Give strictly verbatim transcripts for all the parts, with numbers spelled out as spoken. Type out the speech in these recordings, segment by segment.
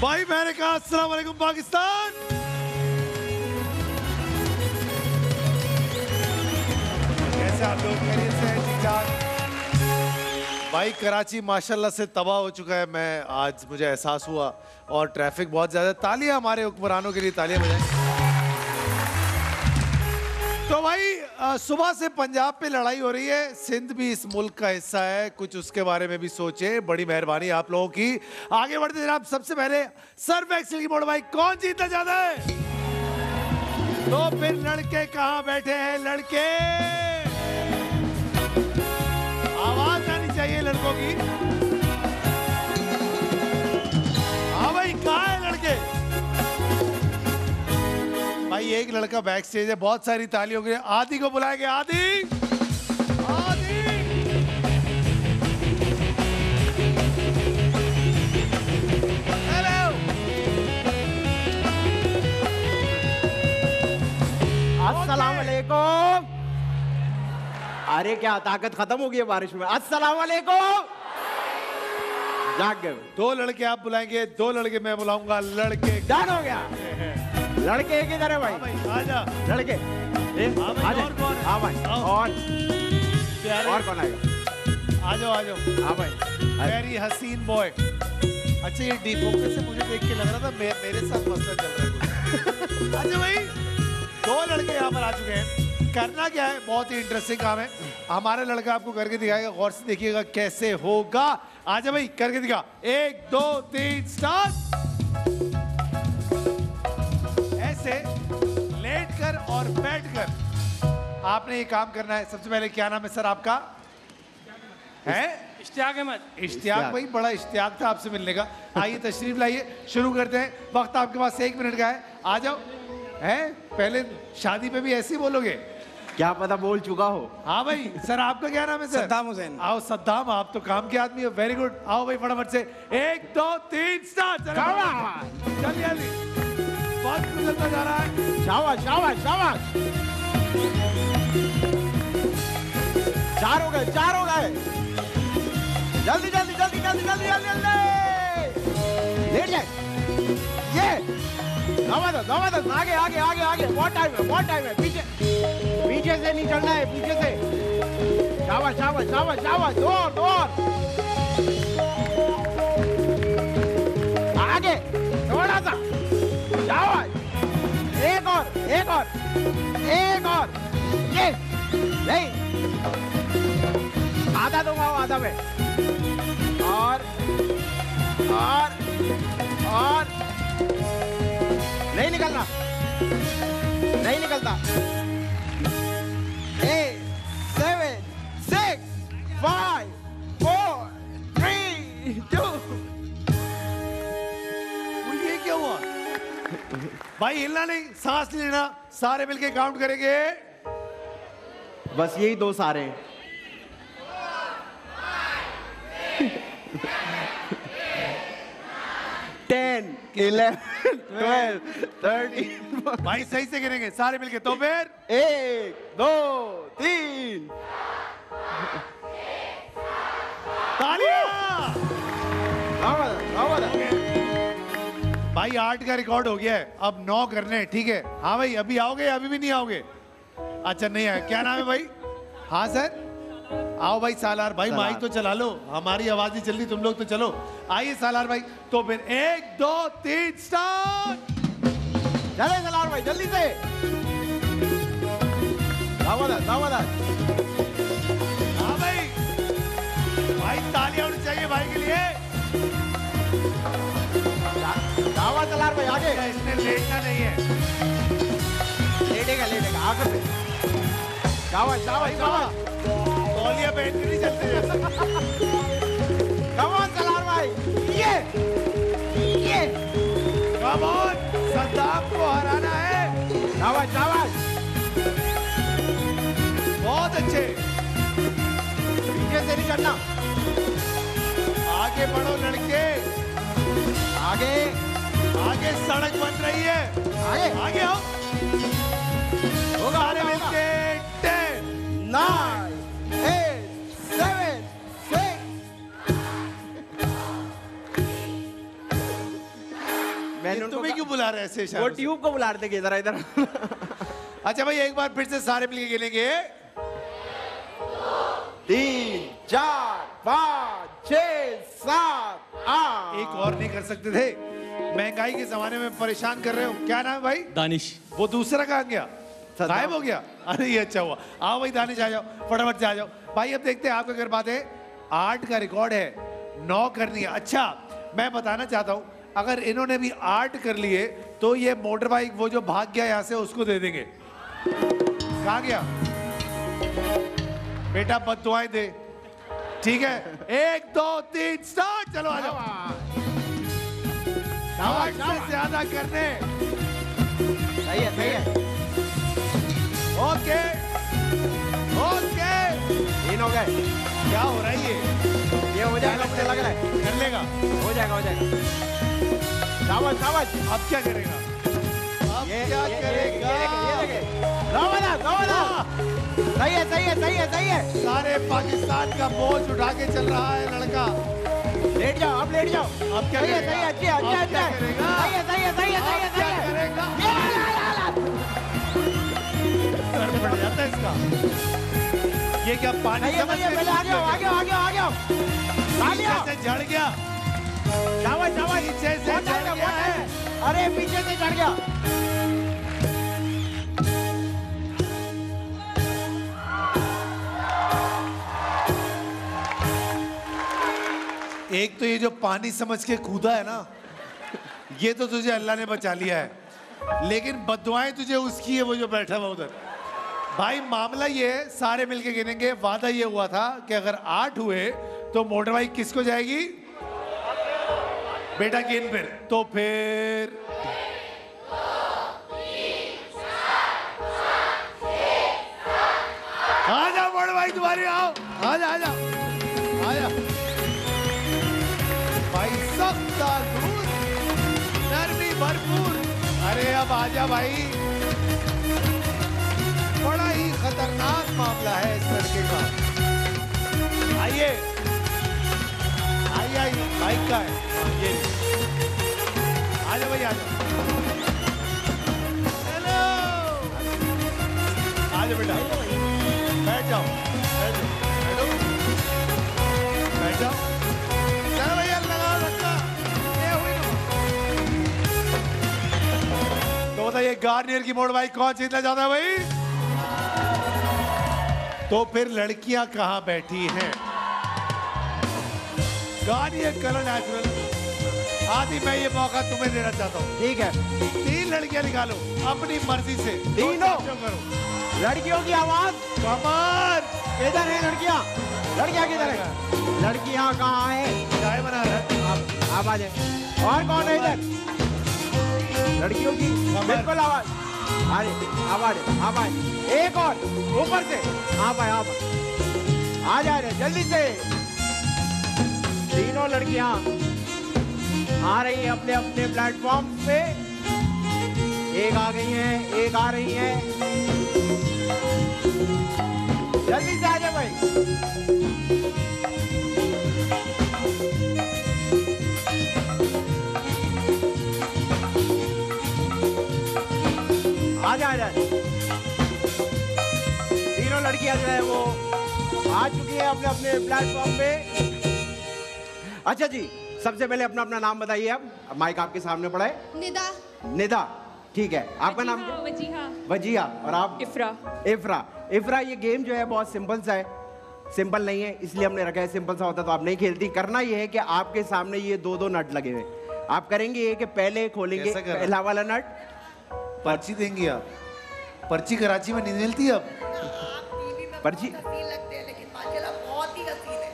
भाई मैंने कहा अस्सलाम वालेकुम पाकिस्तान। कैसे आप लोग? खैरियत से हैं? ठीक ठाक। भाई कराची माशाल्लाह से तबाह हो चुका है। मैं आज मुझे एहसास हुआ और ट्रैफिक बहुत ज्यादा। तालियां हमारे हुक्मरानों के लिए, तालियां बजाएं। तो भाई सुबह से पंजाब पे लड़ाई हो रही है। सिंध भी इस मुल्क का हिस्सा है, कुछ उसके बारे में भी सोचे। बड़ी मेहरबानी आप लोगों की। आगे बढ़ते जनाब, सबसे पहले सर्फ एक्सेल की बोर्ड। भाई कौन जीतना चाहता है? तो फिर लड़के कहाँ बैठे हैं? लड़के, आवाज आनी चाहिए लड़कों की। हाँ भाई, कहाँ है लड़के? भाई एक लड़का बैक स्टेज है। बहुत सारी तालियों के लिए आदि को बुलाएंगे। आदि, आदि। हेलो। अस्सलाम वालेकुम। अरे क्या ताकत खत्म हो गई है बारिश में। अस्सलाम वालेकुम। जाग गए। दो लड़के आप बुलाएंगे, दो लड़के मैं बुलाऊंगा। लड़के डन हो गया। लड़के एक इधर है भाई। भाई आजा। लड़के आजा। और कौन है? हाँ भाई। और और कौन आएगा? आ जाओ आ जाओ। हाँ भाई। वेरी हसीन बॉय। अच्छा ये डी फोकस से मुझे देख के लग रहा था मे, मेरे साथ मसला चल रहा है। अच्छा भाई दो लड़के यहाँ पर आ चुके हैं। करना क्या है? बहुत ही इंटरेस्टिंग काम है। हमारा लड़का आपको करके दिखाएगा। गौर से देखिएगा कैसे होगा। आजा भाई करके दिखा। एक दो तीन स्टार्ट। ऐसे लेट कर और बैठ कर आपने ये काम करना है। सबसे पहले क्या नाम है सर आपका? है इश्तियाक अहमद। इश्तियाक भाई, बड़ा इश्तियाक था आपसे मिलने का। आइए तशरीफ लाइए, शुरू करते हैं। वक्त आपके पास एक मिनट का है। आ जाओ। हैं पहले शादी पे भी ऐसे ही बोलोगे? क्या पता बोल चुका हो। हाँ भाई। सर आपका क्या नाम है सर? सद्दाम हुसैन। आओ सद्दाम, आप तो काम के आदमी हो। Very good. आओ भाई फटाफट से। एक दो तीन स्टार्ट। चलिए जल्दी, बहुत गुजरता जा रहा है। शाबाश शाबाश शाबाश। चार हो गए, चार हो गए। जल्दी जल्दी जल्दी जल्दी जल्दी जल्दी जल्दी। लेट जाए। ये जबरदस्त जबरदस्त। आगे आगे आगे आगे। बहुत टाइम है, बहुत टाइम है। पीछे पीछे से नहीं चलना है, पीछे से। शाबाश शाबाश शाबाश शाबाश। दौड़ दौड़। आगे थोड़ा सा। शाबाश। एक और एक और एक और। ये नहीं, आधा दूंगा, आधा में। और और और नहीं निकलना, नहीं निकलता। Eight seven six five four three two. ये क्या हुआ भाई? हिलना नहीं, सांस नहीं लेना। सारे मिलके काउंट करेंगे। बस यही दो सारे। Ten eleven twelve thirteen. भाई सही से गिनेंगे सारे मिलके। तो फिर एक दो तीन। तालियां। आवाज आवाज। भाई आठ का रिकॉर्ड हो गया है, अब नौ करने हैं। ठीक है? हाँ भाई अभी आओगे? अभी भी नहीं आओगे? अच्छा नहीं आए। क्या नाम है भाई? हाँ सर। आओ भाई सालार भाई, माइक तो चला लो। हमारी आवाज ही चल रही, तुम लोग तो चलो। आइए सालार भाई। तो फिर एक दो तीन स्टार्ट। चले सालार भाई जल्दी से। दावत दावत। हाँ भाई, भाई तालियां होनी चाहिए भाई के लिए। दावत सालार भाई आगे। इसने लेटना नहीं है। लेटेगा लेटेगा आगे से। शाबाश शाबाश शाबाश। तौलिया बैठ के नहीं चलते। कम ऑन सलार भाई। ये ये कम ऑन, सद्दाम को हराना है। शाबाश शाबाश। बहुत अच्छे। पीछे से नहीं चलना। आगे बढ़ो लड़के। आगे आगे सड़क बन रही है। आगे आगे आओ। होगा सारे मिलके। Ten nine eight seven six इशारे ऐसे वो इशारे से। ट्यूब को बुला रहे थे इधर इधर। अच्छा भाई एक बार फिर से सारे मिलके खेलेंगे। तीन चार पाँच छह सात आठ। एक और नहीं कर सकते थे? महंगाई के जमाने में परेशान कर रहे हो। क्या नाम है भाई? दानिश। वो दूसरा कहाँ गया? गायब हो गया? अरे ये अच्छा हुआ। आओ भाई दानिश आ जाओ, फटाफट से आ जाओ। भाई अब देखते हैं आपका अगर बात है। आठ का रिकॉर्ड है, नौ करनी है। अच्छा मैं बताना चाहता हूँ, अगर इन्होंने भी आठ कर लिए तो ये मोटर बाइक वो जो भाग गया यहाँ से उसको दे देंगे। कहाँ गया बेटा? बददुआएं दे। ठीक है, एक दो तीन स्टार्ट। चलो आ जाओ। आठ से ज्यादा करने। सही है सही है। ओके ओके, तीन हो गए। क्या हो रहा है ये? ये हो जाएगा मुझे लग रहा है। कर लेगा? हो जाएगा हो जाएगा। शाबाश शाबाश। अब क्या करेगा? अब ये क्या ये- ये- करेगा? ये देखे, ये देखे। रवाना, रवाना। सही है सही है सही है सही है। सारे पाकिस्तान का बोझ उठा के चल रहा है लड़का। लेट जाओ अब लेट जाओ। अब क्या सही है करेगा? सही है। अच्छा अब अच्छा क्या अच्छा। करेगा? सही है सही है सही है सही है अब क्या सही है। करेगा? ये ला, ला, ला। सर फट जाता है इसका। ये क्या पानी सही है समझ सही है। में पहले आगे आओ आगे आओ आगे आओ आगे आओ। आगे आओ। पीछे से जड़ गया। शाबाश शाबाश। पीछे से बहुत चढ़ टाइम है, गया बहुत टाइम है। है। अरे पीछे से चढ़ गया। एक तो ये जो पानी समझ के कूदा है ना, ये तो तुझे अल्लाह ने बचा लिया है, लेकिन बददुआएं तुझे उसकी है वो जो बैठा हुआ उधर। भाई मामला ये है, सारे मिलके गिनेंगे। वादा ये हुआ था कि अगर आठ हुए तो मोटर बाइक किसको जाएगी? बेटा गिन फिर। तो फिर आ जाओ मोटर बाइक तुम्हारी, आओ आ जा आ जा आ जा। भाई सख्त दूध, नरमी भरपूर। अरे अब आजा भाई, बड़ा ही खतरनाक मामला है इस लड़के का। आइए आइए आइए, बाइक का है ये। आजा भाई आजा। हेलो, आजा बेटा, बैठ जाओ बैठ जाओ बैठ जाओ। चलो भैया लगा रखा। ये हुई ना। तो बताइए गार्नियर की मोटर बाइक कौन जीतना चाहता है भाई? तो फिर लड़कियां कहां बैठी हैं? Garnier colour natural. आदि मैं ये मौका तुम्हें देना चाहता हूँ। ठीक है। तीन लड़कियां निकालो अपनी मर्जी से। तीनों? करो। लड़कियों की आवाज। कमर। किधर है लड़कियां? लड़कियां किधर है? लड़कियां कहाँ है? चाय बना रहा है। आप आप आ जाए। और कौन है इधर? लड़कियों की बिल्कुल आवाज। अरे आवाज आवाज। एक और ऊपर से। आप आए आप आ जा रहे जल्दी से। तीनों लड़कियां आ रही हैं अपने अपने प्लेटफॉर्म पे। एक आ गई है, एक आ रही है। जल्दी से आ जाए भाई। आ जा आ जा। तीनों लड़कियां जो है वो आ चुकी है अपने अपने प्लेटफॉर्म पे। अच्छा जी, सबसे पहले अपना अपना नाम बताइए। आप माइक आपके सामने पड़ा है। निदा। निदा, ठीक है। आपका नाम क्या? वजीहा। वजिया। और आप? इफ्रा। इफ्रा। इफ्रा, ये गेम जो है बहुत सिंपल सा है। सिंपल नहीं है इसलिए हमने रखा है। सिंपल सा होता तो आप नहीं खेलती। करना ये है कि आपके सामने ये दो दो नट लगे हुए, आप करेंगे ये कि पहले खोलेंगे कैसा कर रहा? पहला वाला नट। पर्ची देंगी आप? पर्ची कराची में नहीं मिलती अब। पर्ची हसीन लगते हैं लेकिन माशाल्लाह बहुत ही हसीन है।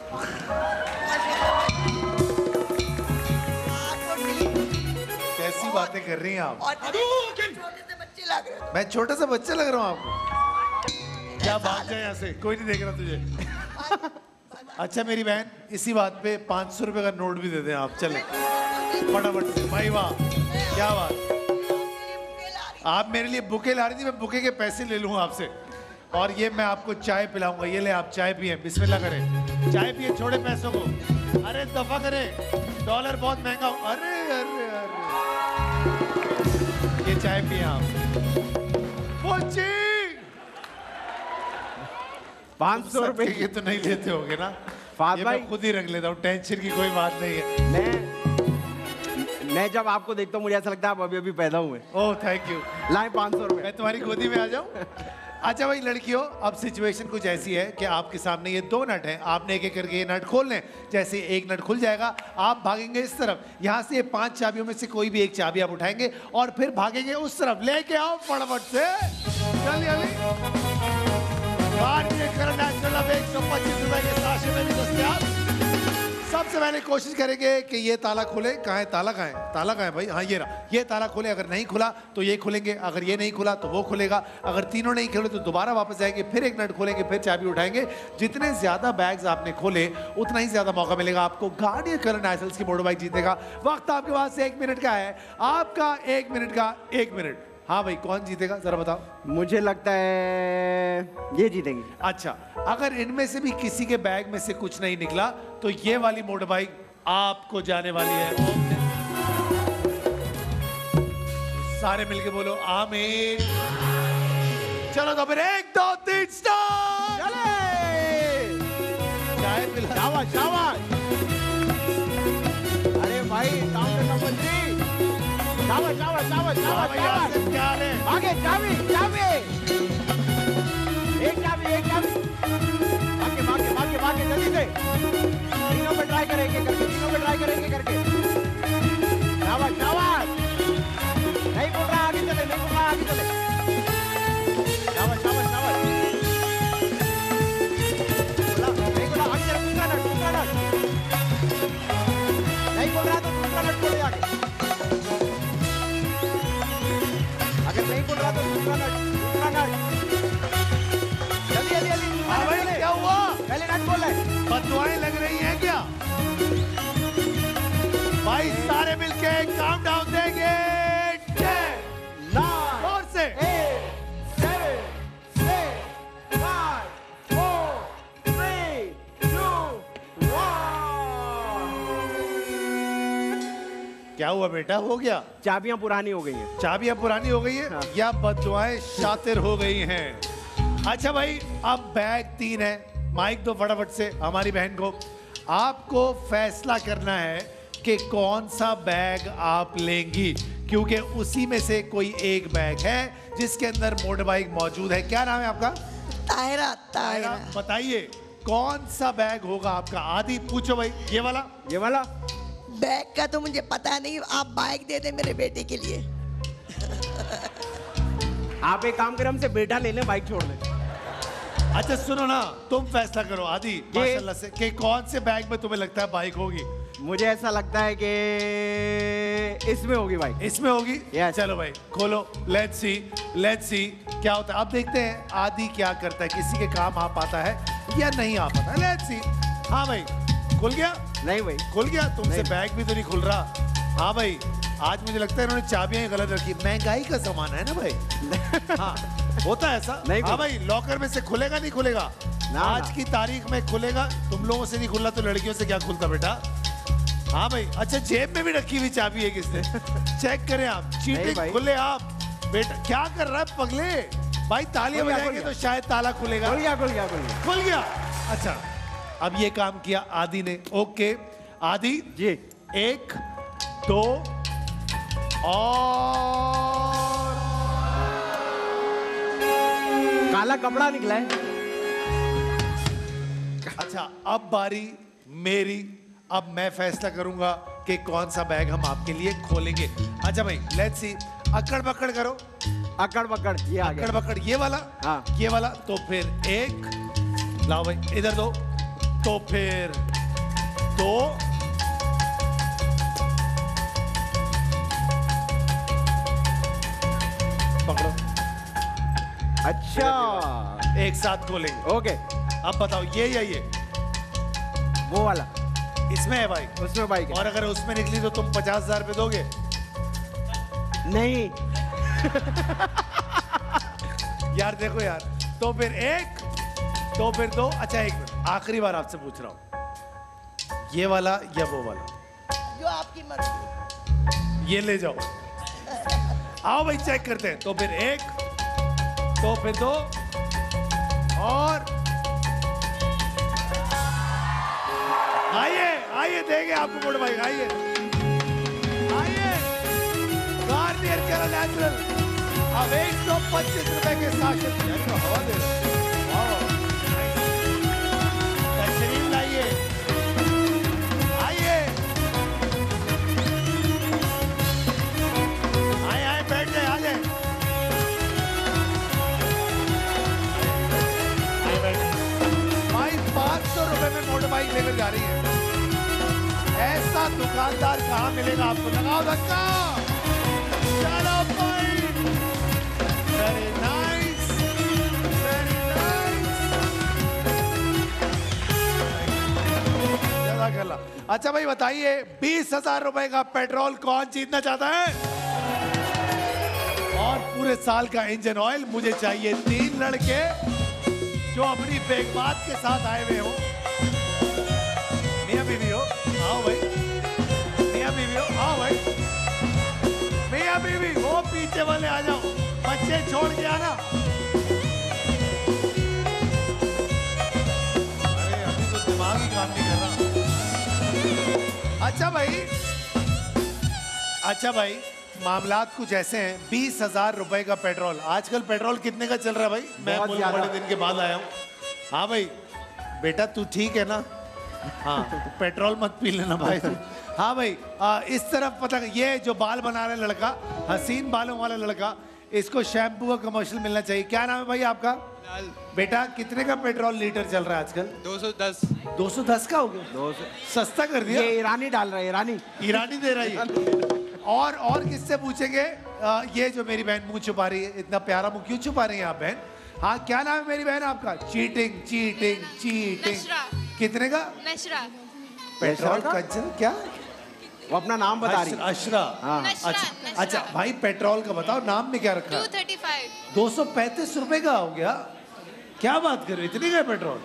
आपको टीवी कैसी बातें कर रही हैं आप? और छोटे से बच्चे लग रहे हैं। मैं छोटा सा बच्चा लग रहा हूँ आपको? क्या भाग जाए यहाँ से, कोई नहीं देख रहा तुझे। अच्छा मेरी बहन, इसी बात पे पाँच सौ रुपए का नोट भी दे दें आप। चले फटाफट से। भाई वाह, क्या बात। आप मेरे लिए बुके ला रही थी, मैं बुके के पैसे ले लूँगा आपसे। और ये मैं आपको चाय पिलाऊंगा। ये ले आप चाय पिए, बिस्मिल्लाह करें। चाय पिए, छोड़े पैसों को। अरे दफा करें, डॉलर बहुत महंगा। अरे अरे अरे ये चाय पिए आप। पोची पाँच सौ रुपए ये तो नहीं लेते होगे ना? फाद ये भाई मैं खुद ही रख लेता हूँ, टेंशन की कोई बात नहीं है। मैं मैं जब आपको देखता हूँ मुझे ऐसा लगता है आप अभी अभी पैदा हुए। Oh thank you. लाए पाँच सौ रुपए। मैं तुम्हारी गोदी में आ जाऊं? अच्छा भाई लड़कियों, अब सिचुएशन कुछ ऐसी है कि आपके सामने ये दो नट हैं, आपने एक एक करके ये नट खोलने। जैसे एक नट खुल जाएगा आप भागेंगे इस तरफ, यहाँ से ये पांच चाबियों में से कोई भी एक चाबी आप उठाएंगे और फिर भागेंगे उस तरफ। लेके आओ फटाफट से, जल्दी जल्दी। भारतीय करंट नेशनल अब एक सौ पच्चीस रुपए के साशे में भी दस्तयाब। सबसे पहले कोशिश करेंगे कि ये ताला खोले। कहाँ है ताला? कहाँ है ताला? कहाँ है भाई? हाँ ये रहा, ये ताला खोले। अगर नहीं खुला तो ये खोलेंगे, अगर ये नहीं खुला तो वो खुलेगा। अगर तीनों नहीं खोले तो दोबारा वापस जाएंगे, फिर एक नट खोलेंगे, फिर चाबी उठाएंगे। जितने ज्यादा बैग्स आपने खोले उतना ही ज्यादा मौका मिलेगा आपको। गार्डियन करंट नेशनल्स की मोटर बाइक जीतेगा। वक्त आपके पास एक मिनट का है, आपका एक मिनट का एक मिनट। हाँ भाई कौन जीतेगा जरा बताओ? मुझे लगता है ये जीतेंगे। अच्छा, अगर इनमें से भी किसी के बैग में से कुछ नहीं निकला तो ये वाली मोटर बाइक आपको जाने वाली है। सारे मिलके बोलो आमीन। चलो तो फिर एक दो तीन स्टार्ट। चले चाय पिला। शाबाश शाबाश। अरे भाई काउंटर नंबर थ्री। शाबाश शाबाश शाबाश शाबाश शाबाश। क्या हाल है? आगे चाबी चाबी। एक चाबी एक चाबी। भागे भागे भागे भागे जल्दी से। तीनों पे ट्राई करेंगे करके, तीनों पे ट्राई करेंगे करके। शाबाश शाबाश। नहीं बोल रहा आगे चले, नहीं बोल रहा आगे चले। शाबाश शाबाश शाबाश। नहीं बोला आगे चले, दूसरा नट दूसरा नट। नहीं बोल रहा तो दूसरा नट खोले आगे। अगर नहीं बोल रहा तो दूसरा नट दूसरा नट। जल्दी जल्दी जल्दी। हाँ भाई क्या हुआ? पहले नट खोल ले। बददुआएं लग रही हैं क्या भाई? सारे मिलके काउंट डाउन देंगे। टेन नाइन और से eight seven six five four three two one. क्या हुआ बेटा? हो गया? चाबियां पुरानी हो गई हैं। चाबियां पुरानी हो गई है हाँ। या बददुआएं शातिर हो गई हैं? अच्छा भाई अब बैग तीन है, माइक दो फटाफट से हमारी बहन को। आपको फैसला करना है कि कौन सा बैग आप लेंगी, क्योंकि उसी में से कोई एक बैग है जिसके अंदर मोटर बाइक मौजूद है। क्या नाम है आपका? तायरा तायरा। बताइए कौन सा बैग होगा आपका? आदि पूछो भाई। ये वाला? ये वाला बैग का तो मुझे पता नहीं, आप बाइक दे दे मेरे बेटे के लिए। आप एक काम करें, हमसे बेटा ले लें, बाइक छोड़ लें। अच्छा सुनो ना, तुम फैसला करो आदि माशाल्लाह से कि कौन से बैग में तुम्हें लगता है बाइक होगी। मुझे ऐसा लगता है कि इसमें होगी बाइक। इसमें होगी? Yes. चलो भाई खोलो, लेट्स सी लेट्स सी क्या होता है। अब देखते हैं आदि क्या करता है, किसी के काम आ पाता है या नहीं आ पाता है। Let's see. हाँ भाई खुल गया? नहीं भाई खुल गया? तुमसे नहीं। बैग भी तो नहीं खुल रहा। हाँ भाई आज मुझे लगता है इन्होंने चाबियां ही गलत रखी। महंगाई का सामान है ना भाई। हाँ होता है ऐसा। नहीं हाँ भाई लॉकर में से खुलेगा नहीं खुलेगा? ना, आज ना। की तारीख में खुलेगा। तुम लोगों से नहीं खुला तो लड़कियों से क्या खुलता बेटा? हाँ भाई। अच्छा जेब में भी रखी हुई चाबी है किसने? चेक करें आप। चीटिंग भाई। खुले आप बेटा। क्या कर रहा है पगले भाई? तालियां खुल गया, बजाएंगे खुल तो शायद ताला खुलेगा। खुल गया खुल गया खुल गया खुल गया। अच्छा अब ये काम किया आदि ने। ओके आदि जी। एक दो और काला कपड़ा निकला है। अच्छा अब बारी मेरी। अब मैं फैसला करूंगा कि कौन सा बैग हम आपके लिए खोलेंगे। अच्छा भाई लेट्स सी। अकड़ बकड़ करो। अकड़ बकड़ ये आ अकड़ गया। बकड़ ये वाला? हाँ। ये वाला। तो फिर एक लाओ भाई इधर दो, तो फिर दो, पकड़ो। अच्छा एक साथ खोलेंगे। ओके। अब बताओ ये या ये? वो वाला इसमें है भाई। उसमें बाइक है। और अगर उसमें निकली तो तुम पचास हजार रुपये दोगे? नहीं यार देखो यार। तो फिर एक, तो फिर दो। अच्छा एक मिनट आखिरी बार आपसे पूछ रहा हूं, ये वाला या वो वाला? जो आपकी मर्जी। ये ले जाओ। आओ भाई चेक करते हैं। तो फिर एक, तो फिर दो, और आइए आइए देंगे आपको मोटे भाई, आइए आइए। गार्नियर कलर नेचुरल अब एक सौ पच्चीस रुपए के साथ हवा दे रहे हैं। तशरीफ लाइए, आइए आए आए बैठ जाए, आ जाए भाई। पाँच सौ रुपए में मोटर बाइक लेकर जा रही है। ऐसा दुकानदार कहाँ मिलेगा आपको? लगाओ धक्का। चलो भाई, वेरी नाइस, वेरी नाइस। जज़ाकल्लाह। अच्छा भाई बताइए, बीस हजार रुपए का पेट्रोल कौन जीतना चाहता है? और पूरे साल का इंजन ऑयल मुझे चाहिए तीन लड़के जो अपनी बेगमात के साथ आए हुए हो। मियां बीवी हो, आओ भाई। मियां बीवी हो, आओ भाई। मियां बीवी वो पीछे वाले आ जाओ, बच्चे छोड़ के आना। अरे अभी तो दिमाग ही काम नहीं कर रहा। अच्छा भाई, अच्छा भाई, मामलात कुछ ऐसे हैं। बीस हजार रुपए का पेट्रोल, आजकल पेट्रोल कितने का चल रहा है भाई? मैं मुल्क बड़े दिन के बाद आया हूँ। हाँ भाई, बेटा तू ठीक है ना? हाँ, तो पेट्रोल मत पी लेना भाई। हाँ भाई, आ, इस तरफ पता, ये जो बाल बना रहा है लड़का, हसीन बालों वाला लड़का, इसको शैम्पू का कमर्शियल मिलना चाहिए। क्या नाम है भाई आपका? बेटा कितने का पेट्रोल लीटर चल रहा है आजकल? दो सौ दस। दो सौ दस का हो गया? दो सौ सस्ता कर दिया। ये ईरानी डाल रहा है, ईरानी ईरानी दे रही है। और और किससे पूछेंगे? आ, ये जो मेरी बहन मुंह छुपा रही है, इतना प्यारा मुंह क्यों छुपा रही है आप बहन? हाँ, क्या नाम है मेरी बहन आपका? Cheating cheating cheating. कितने का? नशरा। पेट्रोल कंचन क्या? वो अपना नाम बता रही है। अशरा। हाँ। नशरा, अच्छा नशरा। अच्छा भाई, पेट्रोल का बताओ, नाम में क्या रखा टू है? Thirty five. दो सौ पैंतीस रुपए का हो गया। क्या बात कर रहे हो, इतनी का पेट्रोल?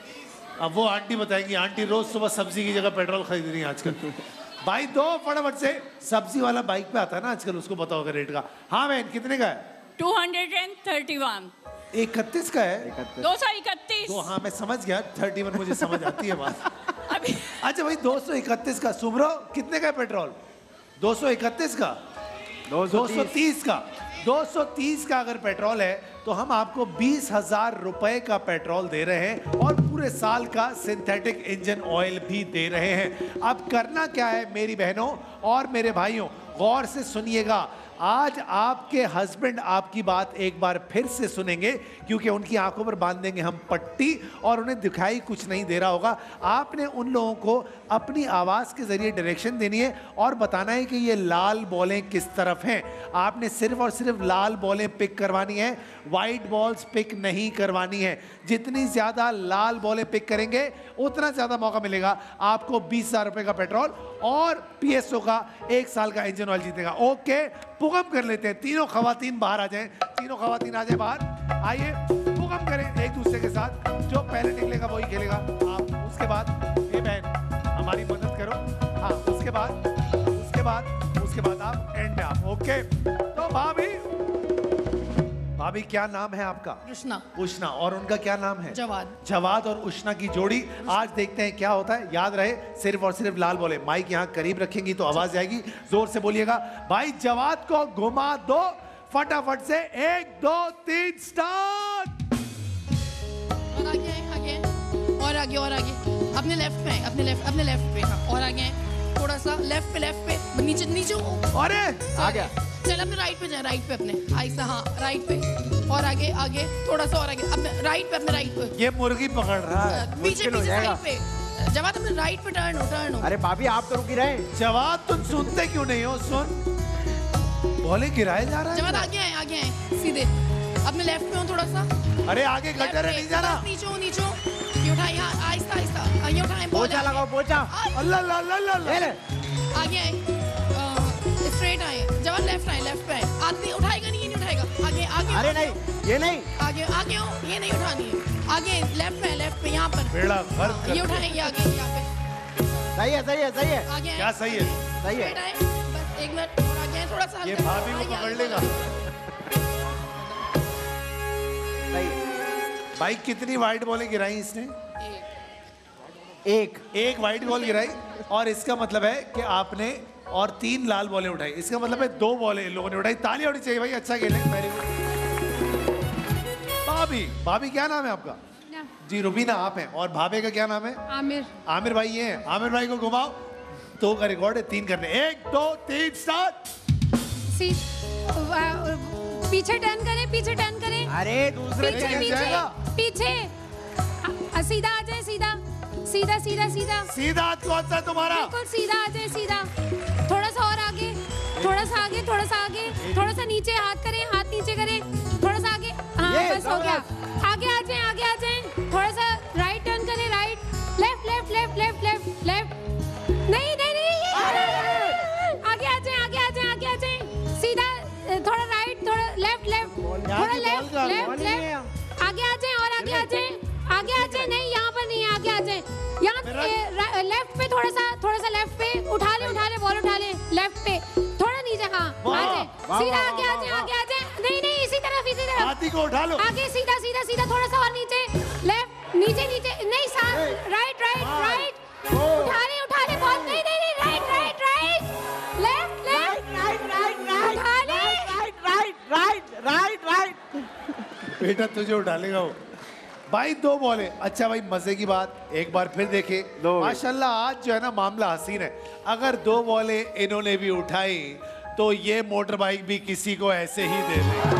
अब वो आंटी बताएंगी, आंटी रोज सुबह सब्जी की जगह पेट्रोल खरीद रही है आजकल। भाई दो फटाफट से, सब्जी वाला बाइक पे आता है ना आजकल, उसको बताओ अगर रेट का। हाँ बहन कितने का है? Two hundred and thirty one. इकतीस का है? दो सौ इकतीस। तो हाँ मैं समझ गया, थर्टी वन मुझे समझ आती है बात। अभी अच्छा भाई, दो सौ इकतीस का। सुमरो कितने का है पेट्रोल? दो सौ इकतीस का? दो सौ तीस का? दो सौ तीस का अगर पेट्रोल है तो हम आपको बीस हजार रुपए का पेट्रोल दे रहे हैं और पूरे साल का सिंथेटिक इंजन ऑयल भी दे रहे हैं। अब करना क्या है मेरी बहनों और मेरे भाइयों, गौर से सुनिएगा। आज आपके हस्बैंड आपकी बात एक बार फिर से सुनेंगे, क्योंकि उनकी आंखों पर बांध देंगे हम पट्टी और उन्हें दिखाई कुछ नहीं दे रहा होगा। आपने उन लोगों को अपनी आवाज़ के ज़रिए डायरेक्शन देनी है और बताना है कि ये लाल बॉलें किस तरफ हैं। आपने सिर्फ और सिर्फ लाल बॉलें पिक करवानी है, वाइट बॉल्स पिक नहीं करवानी है। जितनी ज़्यादा लाल बॉलें पिक करेंगे उतना ज़्यादा मौका मिलेगा आपको बीस हज़ार रुपये का पेट्रोल और पी एस ओ का एक साल का इंजन ऑयल जीतेगा। ओके, पुगम कर लेते हैं। तीनों खवातीन बाहर आ जाएं, तीनों खवातीन आ जाएं बाहर। आइए पुगम करें एक दूसरे के साथ। जो पहले निकलेगा वही खेलेगा। आप उसके बाद ये बहन हमारी मदद करो। हाँ, उसके बाद उसके बाद उसके बाद आप एंड में आप। ओके, तो भाभी भाभी क्या नाम है आपका? उष्णा। उष्णा। और उनका क्या नाम है? जवाद। जवाद और उष्णा की जोड़ी। आज देखते हैं क्या होता है। याद रहे सिर्फ और सिर्फ लाल बोले। माइक यहाँ करीब रखेंगी तो आवाज आएगी, जोर से बोलिएगा। भाई जवाद को घुमा दो फटाफट से। एक दो तीन स्टार्ट। और आगे आगे और आगे और आगे अपने लेफ्ट पे अपने लेफ्ट अपने लेफ्ट पे। हाँ, और आगे थोड़ा सा लेफ्ट पे लेफ्ट पे नीचे नीचे। अरे आ गया। चल अपने राइट पे जाए, राइट पे अपने ऐसा। हाँ, राइट पे और आगे आगे थोड़ा सा और आगे अपने राइट पे अपने राइट पे। ये मुर्गी पकड़ रहा है। पीछे पीछे साइड पे। जवाद अपने राइट पे टर्न हो टर्न हो। अरे भाभी आप तो रुक ही रहे। जवाद तुम सुनते क्यों नहीं हो? सुन, बोले गिराए जा रहा है। जवाद आगे आए आगे आए सीधे अपने लेफ्ट पे हो थोड़ा सा। अरे आगे गटर है, नहीं जाना। नीचे हो नीचे हो। ये उठाए यहाँ आहिस्ता आहिस्ता। ये उठाए पोछा लगाओ पोछा। अल्लाह अल्लाह अल्लाह अल्लाह। आगे आए स्ट्रेट आए। जवाब लेफ्ट आए लेफ्ट पे आए। आदमी उठाएगा नहीं, ये नहीं उठाएगा। आगे आगे। अरे नहीं ये नहीं। आगे आगे हो, ये नहीं उठानी है। आगे लेफ्ट पे लेफ्ट पे यहाँ पर। बेड़ा गर्क कर। ये उठाएंगे आगे यहाँ पे। सही है सही है सही है। आगे क्या सही है? सही है। स्ट्रेट आए बस एक मिनट और आगे गए थोड़ा सा ये हल्का- भाभी को आगे, पकड़ आगे, लेगा। भाई कितनी वाइट बॉलें गिराई इसने? एक एक वाइट बॉल गिराई और इसका मतलब है कि आपने और तीन लाल बॉलें उठाई। इसका मतलब है दो बॉलें लोगों ने उठाई। ताली होनी चाहिए भाई, अच्छा खेले। Very good. भाभी, भाभी क्या नाम है आपका? जी रुबीना आप हैं। और भाभी का क्या नाम है? आमिर। आमिर भाई ये हैं। आमिर भाई को घुमाओ। दो का रिकॉर्ड है, तीन करने। एक दो तीन स्टार्ट। सी वा- पीछे टर्न करें, पीछे टर्न करें। अरे दूसरे पीछे के- पीछे जाएगा? पीछे अ- सीधा आ जाए, सीधा सीधा सीधा सीधा सीधा हाथ कौन सा है तुम्हारा? बिल्कुल सीधा आ जाए, सीधा। थोड़ा सा और आगे, थोड़ा सा आगे, थोड़ा सा आगे, थोड़ा सा नीचे हाथ करें, हाथ नीचे करें, थोड़ा सा आगे। हाँ ये, बस हो गया। आगे आ जाए, आगे आ जाए। थोड़ा सा राइट टर्न करें, right left left left left left left. नहीं नहीं नहीं ये- आगे आ जाए, आगे आ जाए, आगे आ जाए। सीधा थोड़ा राइट, थोड़ा लेफ्ट लेफ्ट, थोड़ा लेफ्ट लेफ्ट लेफ्ट। आगे आ जाए और आगे आ जाए, आगे आ जाए। नहीं यहाँ पर नहीं है, आगे आ जाए। यहाँ लेफ्ट पे थोड़ा सा, थोड़ा सा लेफ्ट पे उठा ले, उठा ले, बॉल उठा ले लेफ्ट पे, थोड़ा नीचे। हाँ आ जाए, सीधा आगे आ जाए, आगे आ जाए। नहीं नहीं इसी तरफ, इसी तरफ। हाथी को उठा लो। आगे सीधा सीधा सीधा, थोड़ा सा और नीचे, लेफ्ट नीचे नीचे। नहीं साथ, राइट राइट राइट। उठा ले, उठा ले बॉल। नहीं नहीं नहीं right right right left left right right right उठा ले। Right right right right right. बेटा तुझे उठा लेगा वो। भाई दो बॉले। अच्छा भाई मजे की बात, एक बार फिर देखे। दो। माशाल्लाह आज जो है ना मामला हसीन है। अगर दो बॉले इन्होंने भी उठाई तो ये मोटर बाइक भी किसी को ऐसे ही दे दे।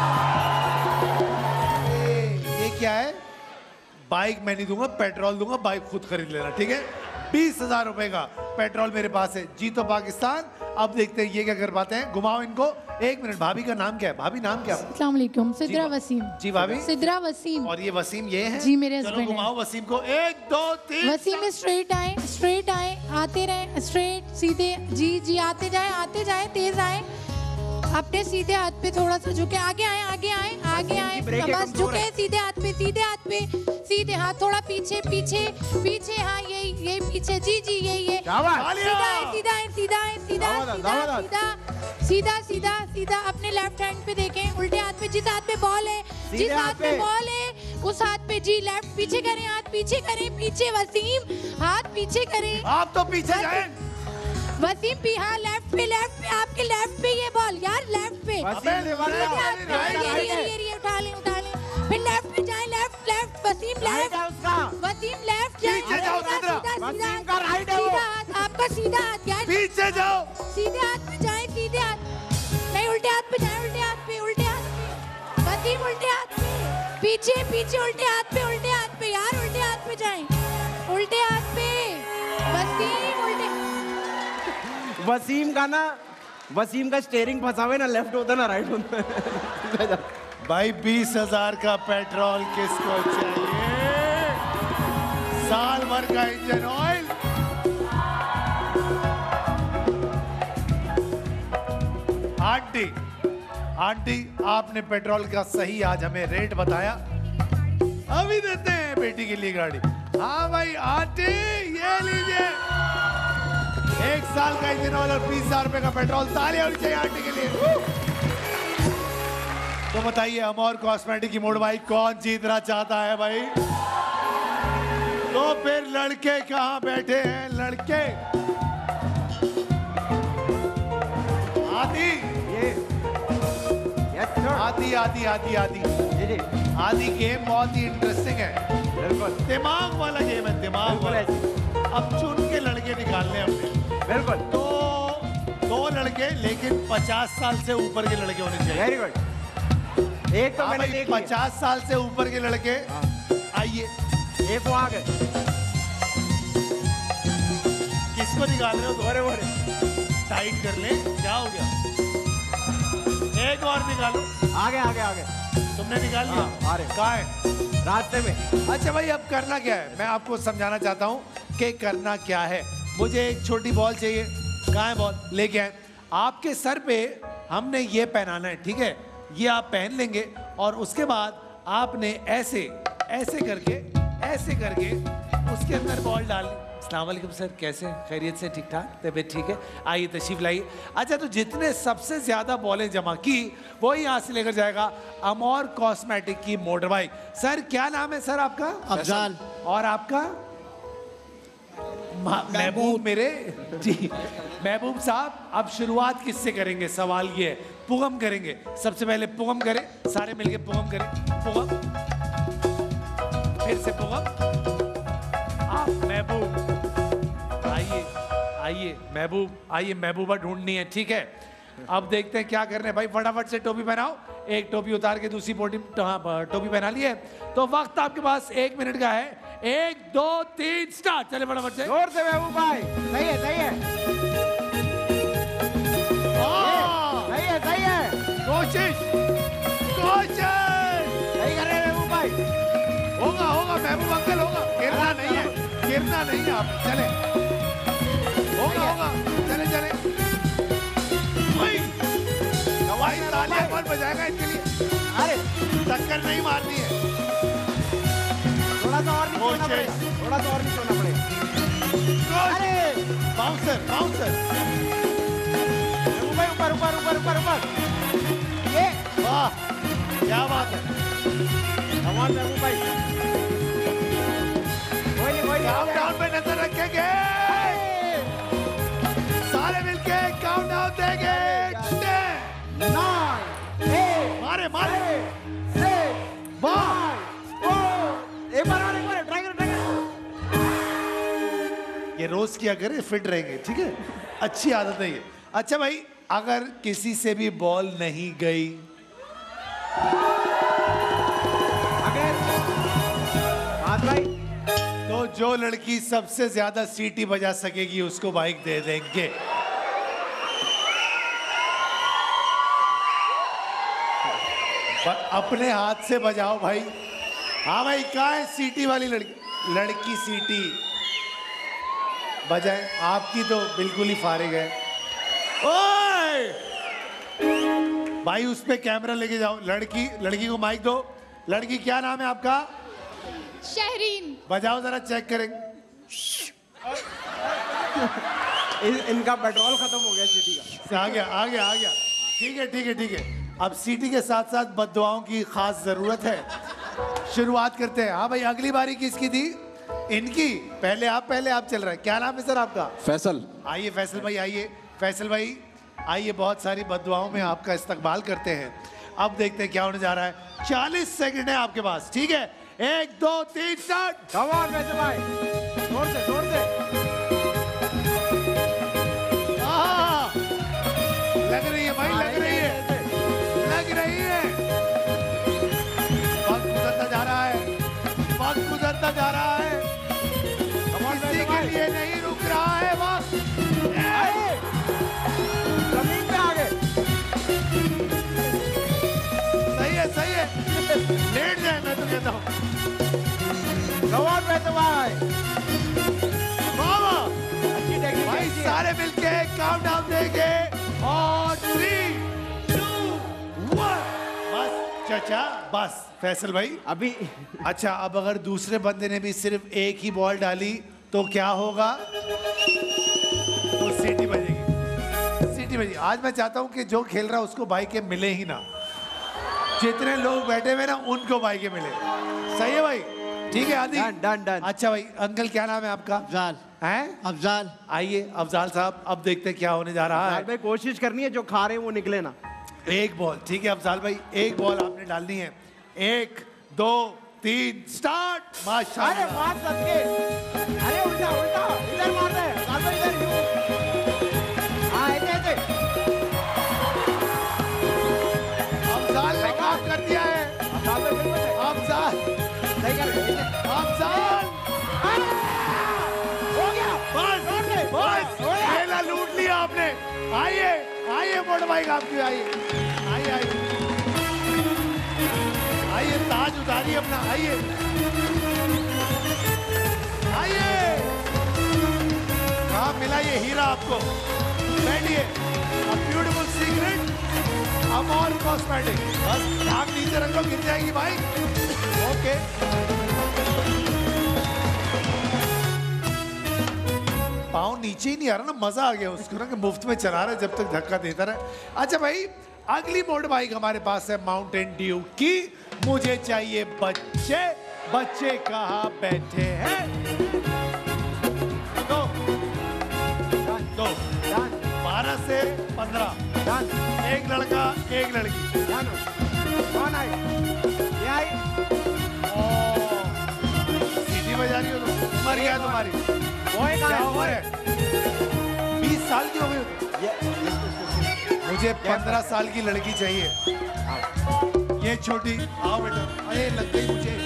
ये, ये क्या है? बाइक मैं नहीं दूंगा, पेट्रोल दूंगा, बाइक खुद खरीद लेना, ठीक है? बीस हजार रुपए का पेट्रोल मेरे पास है। जीतो पाकिस्तान। अब देखते हैं ये क्या कर पाते हैं। घुमाओ इनको। एक मिनट, भाभी का नाम क्या है? भाभी नाम क्या है? अस्सलाम वालेकुम, सिद्रा जी, वसीम। जी भाभी। सिद्रा वसीम। और ये वसीम ये है? जी, मेरे चलो husband हैं। घुमाओ वसीम को। एक दो तीन। वसीम स्ट्रेट आए, स्ट्रेट आए, आते रहे, स्ट्रेट सीधे। जी जी आते जाए, आते जाए, तेज आए। अपने सीधे हाथ पे थोड़ा सा झुके, आगे आए, आगे आए, आगे आए। ब्रेक बस कमजोर झुके है। सीधे हाथ पे, सीधे हाथ पे, सीधे हाथ थोड़ा पीछे, पीछे, पीछे। हाँ यही यही पीछे। जी जी यही ये। शाबाश। सीधा है, सीधा है, सीधा है, सीधा दावत, सीधा दावत। सीधा सीधा सीधा सीधा। अपने लेफ्ट हैंड पे देखें, उल्टे हाथ पे, जिस हाथ पे बॉल है, सीधे जिस हाथ हाथ पे पे। बॉल है उस हाथ पे। जी लेफ्ट पीछे करें, हाथ पीछे करें, पीछे वसीम, हाथ पीछे करें। आप तो पीछे जाए। वसीम भी, हाँ लेफ्ट पे, लेफ्ट पे, आपके लेफ्ट पे ये बॉल यार, लेफ्ट पे। वसीम ने वाला। सीधे हाथ पे, राइट, ये, राइट ये, ये, ये, उठा लें, उठा लें। फिर लेफ्ट पे जाए, left left. Wasim right left, है उसका। वसीम लेफ्ट जाए। पीछे जाओ, सीधा, सिद्रा। सीधा, सीधा, वसीम का राइट है वो। सीधा हाथ, आपका सीधा हाथ यार। पीछे जाओ। सीधे हाथ पे जाए, सीधे हाथ। नहीं उल्टे हाथ पे जाए, उल्टे हाथ पे, उल्टे हाथ पे। वसीम उल्टे हाथ पे, पीछे पीछे, उल्टे हाथ पे, उल्टे हाथ पे यार, उल्टे हाथ पे जाए, उल्टे हाथ पे। वसीम उल्टे। वसीम का ना, वसीम का स्टेयरिंग फंसा हुआ है ना, लेफ्ट होता है ना राइट होता है। भाई बीस हजार का पेट्रोल किसको चाहिए? साल भर का इंजन ऑयल। आंटी, आंटी आपने पेट्रोल का सही आज हमें रेट बताया, अभी देते हैं बेटी के लिए गाड़ी। हाँ भाई आंटी ये लीजिए, एक साल का इंजन ऑयल और बीस हजार रुपए का पेट्रोल। ताली होनी चाहिए आंटी के लिए। तो बताइए अमोर कॉस्मेटिक की मोड़ बाइक कौन जीतना चाहता है भाई? तो फिर लड़के कहाँ बैठे हैं? लड़के आदि ये यस सर। आदि आदि आदि आदि जी जी आदि गेम बहुत ही इंटरेस्टिंग है, बिल्कुल दिमाग वाला गेम है, दिमाग बिल्कुल वाला। ऐसे। अब चुन के लड़के निकालने हैं हमने, बिल्कुल। तो दो लड़के लेकिन पचास साल से ऊपर के लड़के होने चाहिए। Very good. एक तो हाँ मैंने भाई, देख लिया। पचास साल से ऊपर के लड़के आइए। एक वहाँ गए। किसको निकाल रहे हो? बोरे बोरे। टाइट कर ले, क्या हो गया? एक और निकालो। आगे आगे आगे। तुमने निकाल लिया? हाँ, आ रहे। कहाँ है? रास्ते में। अच्छा भाई अब करना क्या है, मैं आपको समझाना चाहता हूँ कि करना क्या है। मुझे एक छोटी बॉल चाहिए। कहाँ है बॉल? लेके आए। आपके सर पे हमने ये पहनाना है, ठीक है? ये आप पहन लेंगे और उसके बाद आपने ऐसे ऐसे करके ऐसे करके उसके अंदर बॉल डालनी। अस्सलाम वालेकुम सर, कैसे हैं? खैरियत से, ठीक ठाक, तबीयत ठीक है? आइए तशरीफ लाइए। अच्छा, तो जितने सबसे ज्यादा बॉलें जमा की वही यहाँ से लेकर जाएगा अमोर कॉस्मेटिक की मोटर बाइक। सर क्या नाम है सर आपका? अफजाल। और आपका? महबूब मेरे जी। महबूब साहब, अब शुरुआत किससे करेंगे? सवाल ये है। पुगम करेंगे, सबसे पहले पुगम करें, सारे मिलके पुगम करें। पुगम, फिर से पुगम। आप महबूब आइए, आइए महबूब आइए, महबूबा ढूंढनी है, ठीक है? अब देखते हैं क्या करने हैं भाई। फटाफट से टोपी पहनाओ, एक टोपी उतार के दूसरी टोपी पहना ली है। तो वक्त आपके पास एक मिनट का है। एक दो तीन स्टार्ट, चले फटाफट से। जोर से महबूब भाई, सही है सही है सही है सही है, कोशिश कोशिश सही कर रहे हैं महबूब भाई। होगा होगा महबूब अंकल, होगा। गिरना नहीं है, गिरना नहीं है आप, चले। होगा होगा, चले चले। भाई भाई तालियां कौन बजाएगा इसके लिए? अरे टक्कर नहीं मारनी है। थोड़ा सा और नीचे होना पड़ेगा, थोड़ा सा और नीचे होना पड़ेगा। अरे बाउंसर बाउंसर, ऊपर ऊपर ऊपर ऊपर ऊपर ऊपर, ये वाह क्या बात है। कमाल महबूब भाई, कोई नहीं कोई नहीं, काउंटडाउन पे नजर रखेंगे, सारे मिलके काउंटडाउन देंगे। नाइन एट मारे मारे, सिक्स वाह। एक बार और एक बार ट्राई करो ट्राई करो। ये रोज किया करे, फिट रहेंगे, ठीक है? अच्छी आदत है ये। अच्छा भाई, अगर किसी से भी बॉल नहीं गई, अगर हाथ भाई, तो जो लड़की सबसे ज्यादा सीटी बजा सकेगी उसको बाइक दे देंगे। अपने हाथ से बजाओ भाई। हाँ भाई, कहाँ है सीटी वाली लड़की? लड़की सीटी बजाए, आपकी तो बिल्कुल ही फारिग है। ओए भाई, उस पे कैमरा लेके जाओ। लड़की लड़की को माइक दो। लड़की क्या नाम है आपका? शहरीन। बजाओ जरा, चेक करेंगे। इन, इनका पेट्रोल खत्म हो गया सीटी का। आ गया आ गया आ गया, ठीक है ठीक है ठीक है। अब सीटी के साथ साथ बद्दुआओं की खास जरूरत है। शुरुआत करते हैं। हाँ भाई, अगली बारी किसकी थी? इनकी। पहले आप पहले आप चल रहा है। क्या नाम है सर आपका? फैसल। आइए फैसल भाई, आइए फैसल भाई आइए। बहुत सारी बद्दुआओं में आपका इस्तकबाल करते हैं। अब देखते हैं क्या होने जा रहा है। चालीस सेकंड है आपके पास, ठीक है? एक दो तीन स्टार्ट। कम ऑन फैसल भाई, जोर से जोर से। आहा, लग रही है भाई, लग रही है, लग रही है। वक्त गुजरता जा रहा है, वक्त गुजरता जा रहा है, किसी के लिए नहीं रुक रहा है वक्त। जमीन पे आ गए। सही है सही है, लेट जाए मैं तो कहता हूँ। कमान फैसल भाई, वाह वाह, अच्छी टेक्निक भाई है। सारे मिलके काउंटडाउन देंगे और थ्री टू वन। बस चाचा, बस फैसल भाई अभी अच्छा, अब अगर दूसरे बंदे ने भी सिर्फ एक ही बॉल डाली तो क्या होगा? तो सीटी बजेगी, सीटी बजेगी। आज मैं चाहता हूं कि जो खेल रहा है उसको बाइकें मिले ही ना। जितने लोग बैठे हुए ना उनको बाइकें मिले। सही है भाई? ठीक है आदि। Done done done. अच्छा भाई, अंकल क्या नाम है आपका? अफजाल। हैं? अफजाल। आइए अफजाल साहब, अब देखते हैं क्या होने जा रहा है। भाई कोशिश करनी है जो खा रहे हैं वो निकले ना। एक बॉल, ठीक है अफजाल भाई, एक बॉल आपने डालनी है। एक दो तीन स्टार्ट। अरे माशाल्लाह, मार सके। अरे उल्टा उल्टा इधर मार रहे हैं, अफजाल भाई इधर यूं। हाँ ऐसे ऐसे। अफजाल ने काम कर दिया है। अफजाल भाई बिल्कुल सही। अफजाल, सही कर रहे हैं। अफजाल, हो गया। बस बस, खेला लूट लिया आपने। आइए आइए मोटर बाइक आपकी, आइए आइए आइए आइए, ताज उतारिए अपना, आइए आइए। कहाँ मिला ये हीरा आपको? बैठिए। Beautiful secret Amor cosmetic. बस नाक नीचे रख लो, गिर जाएगी भाई। ओके पाँव नीचे ही नहीं आ रहा ना, मजा आ गया उसको ना कि मुफ्त में चला रहा है जब तक धक्का देता रहे। अच्छा भाई, अगली मोड बाइक हमारे पास है माउंटेन ड्यू की। मुझे चाहिए बच्चे, बच्चे कहाँ बैठे हैं? दो दो बारह से पंद्रह, एक लड़का एक लड़की। कौन आई? ये आई। सीटी बजा रही हो तुम? उम्र क्या है तुम्हारी? क्या क्या उम्र है? बीस साल की हो गई हो तुम? मुझे पंद्रह साल की लड़की चाहिए। ये छोटी, आओ बेटा। अरे लग गई मुझे।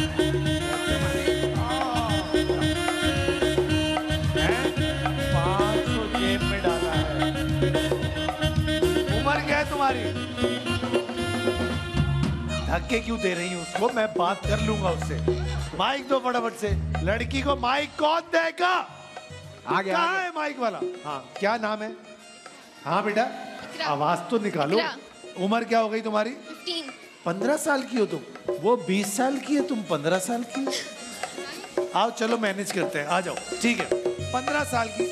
पाँच सौ जेब में डाला है। उम्र क्या है तुम्हारी? धक्के क्यों दे रही हूँ उसको? मैं बात कर लूंगा उससे। माइक दो फटाफट से। लड़की को माइक कौन देगा? आ गया, कहाँ आ गया। है माइक वाला? हाँ, क्या नाम है? हाँ बेटा, आवाज तो निकालो। उम्र क्या हो गई तुम्हारी? पंद्रह साल की हो तुम। वो बीस साल की है, तुम पंद्रह साल की। आओ चलो मैनेज करते हैं, आ जाओ। ठीक है, पंद्रह साल की।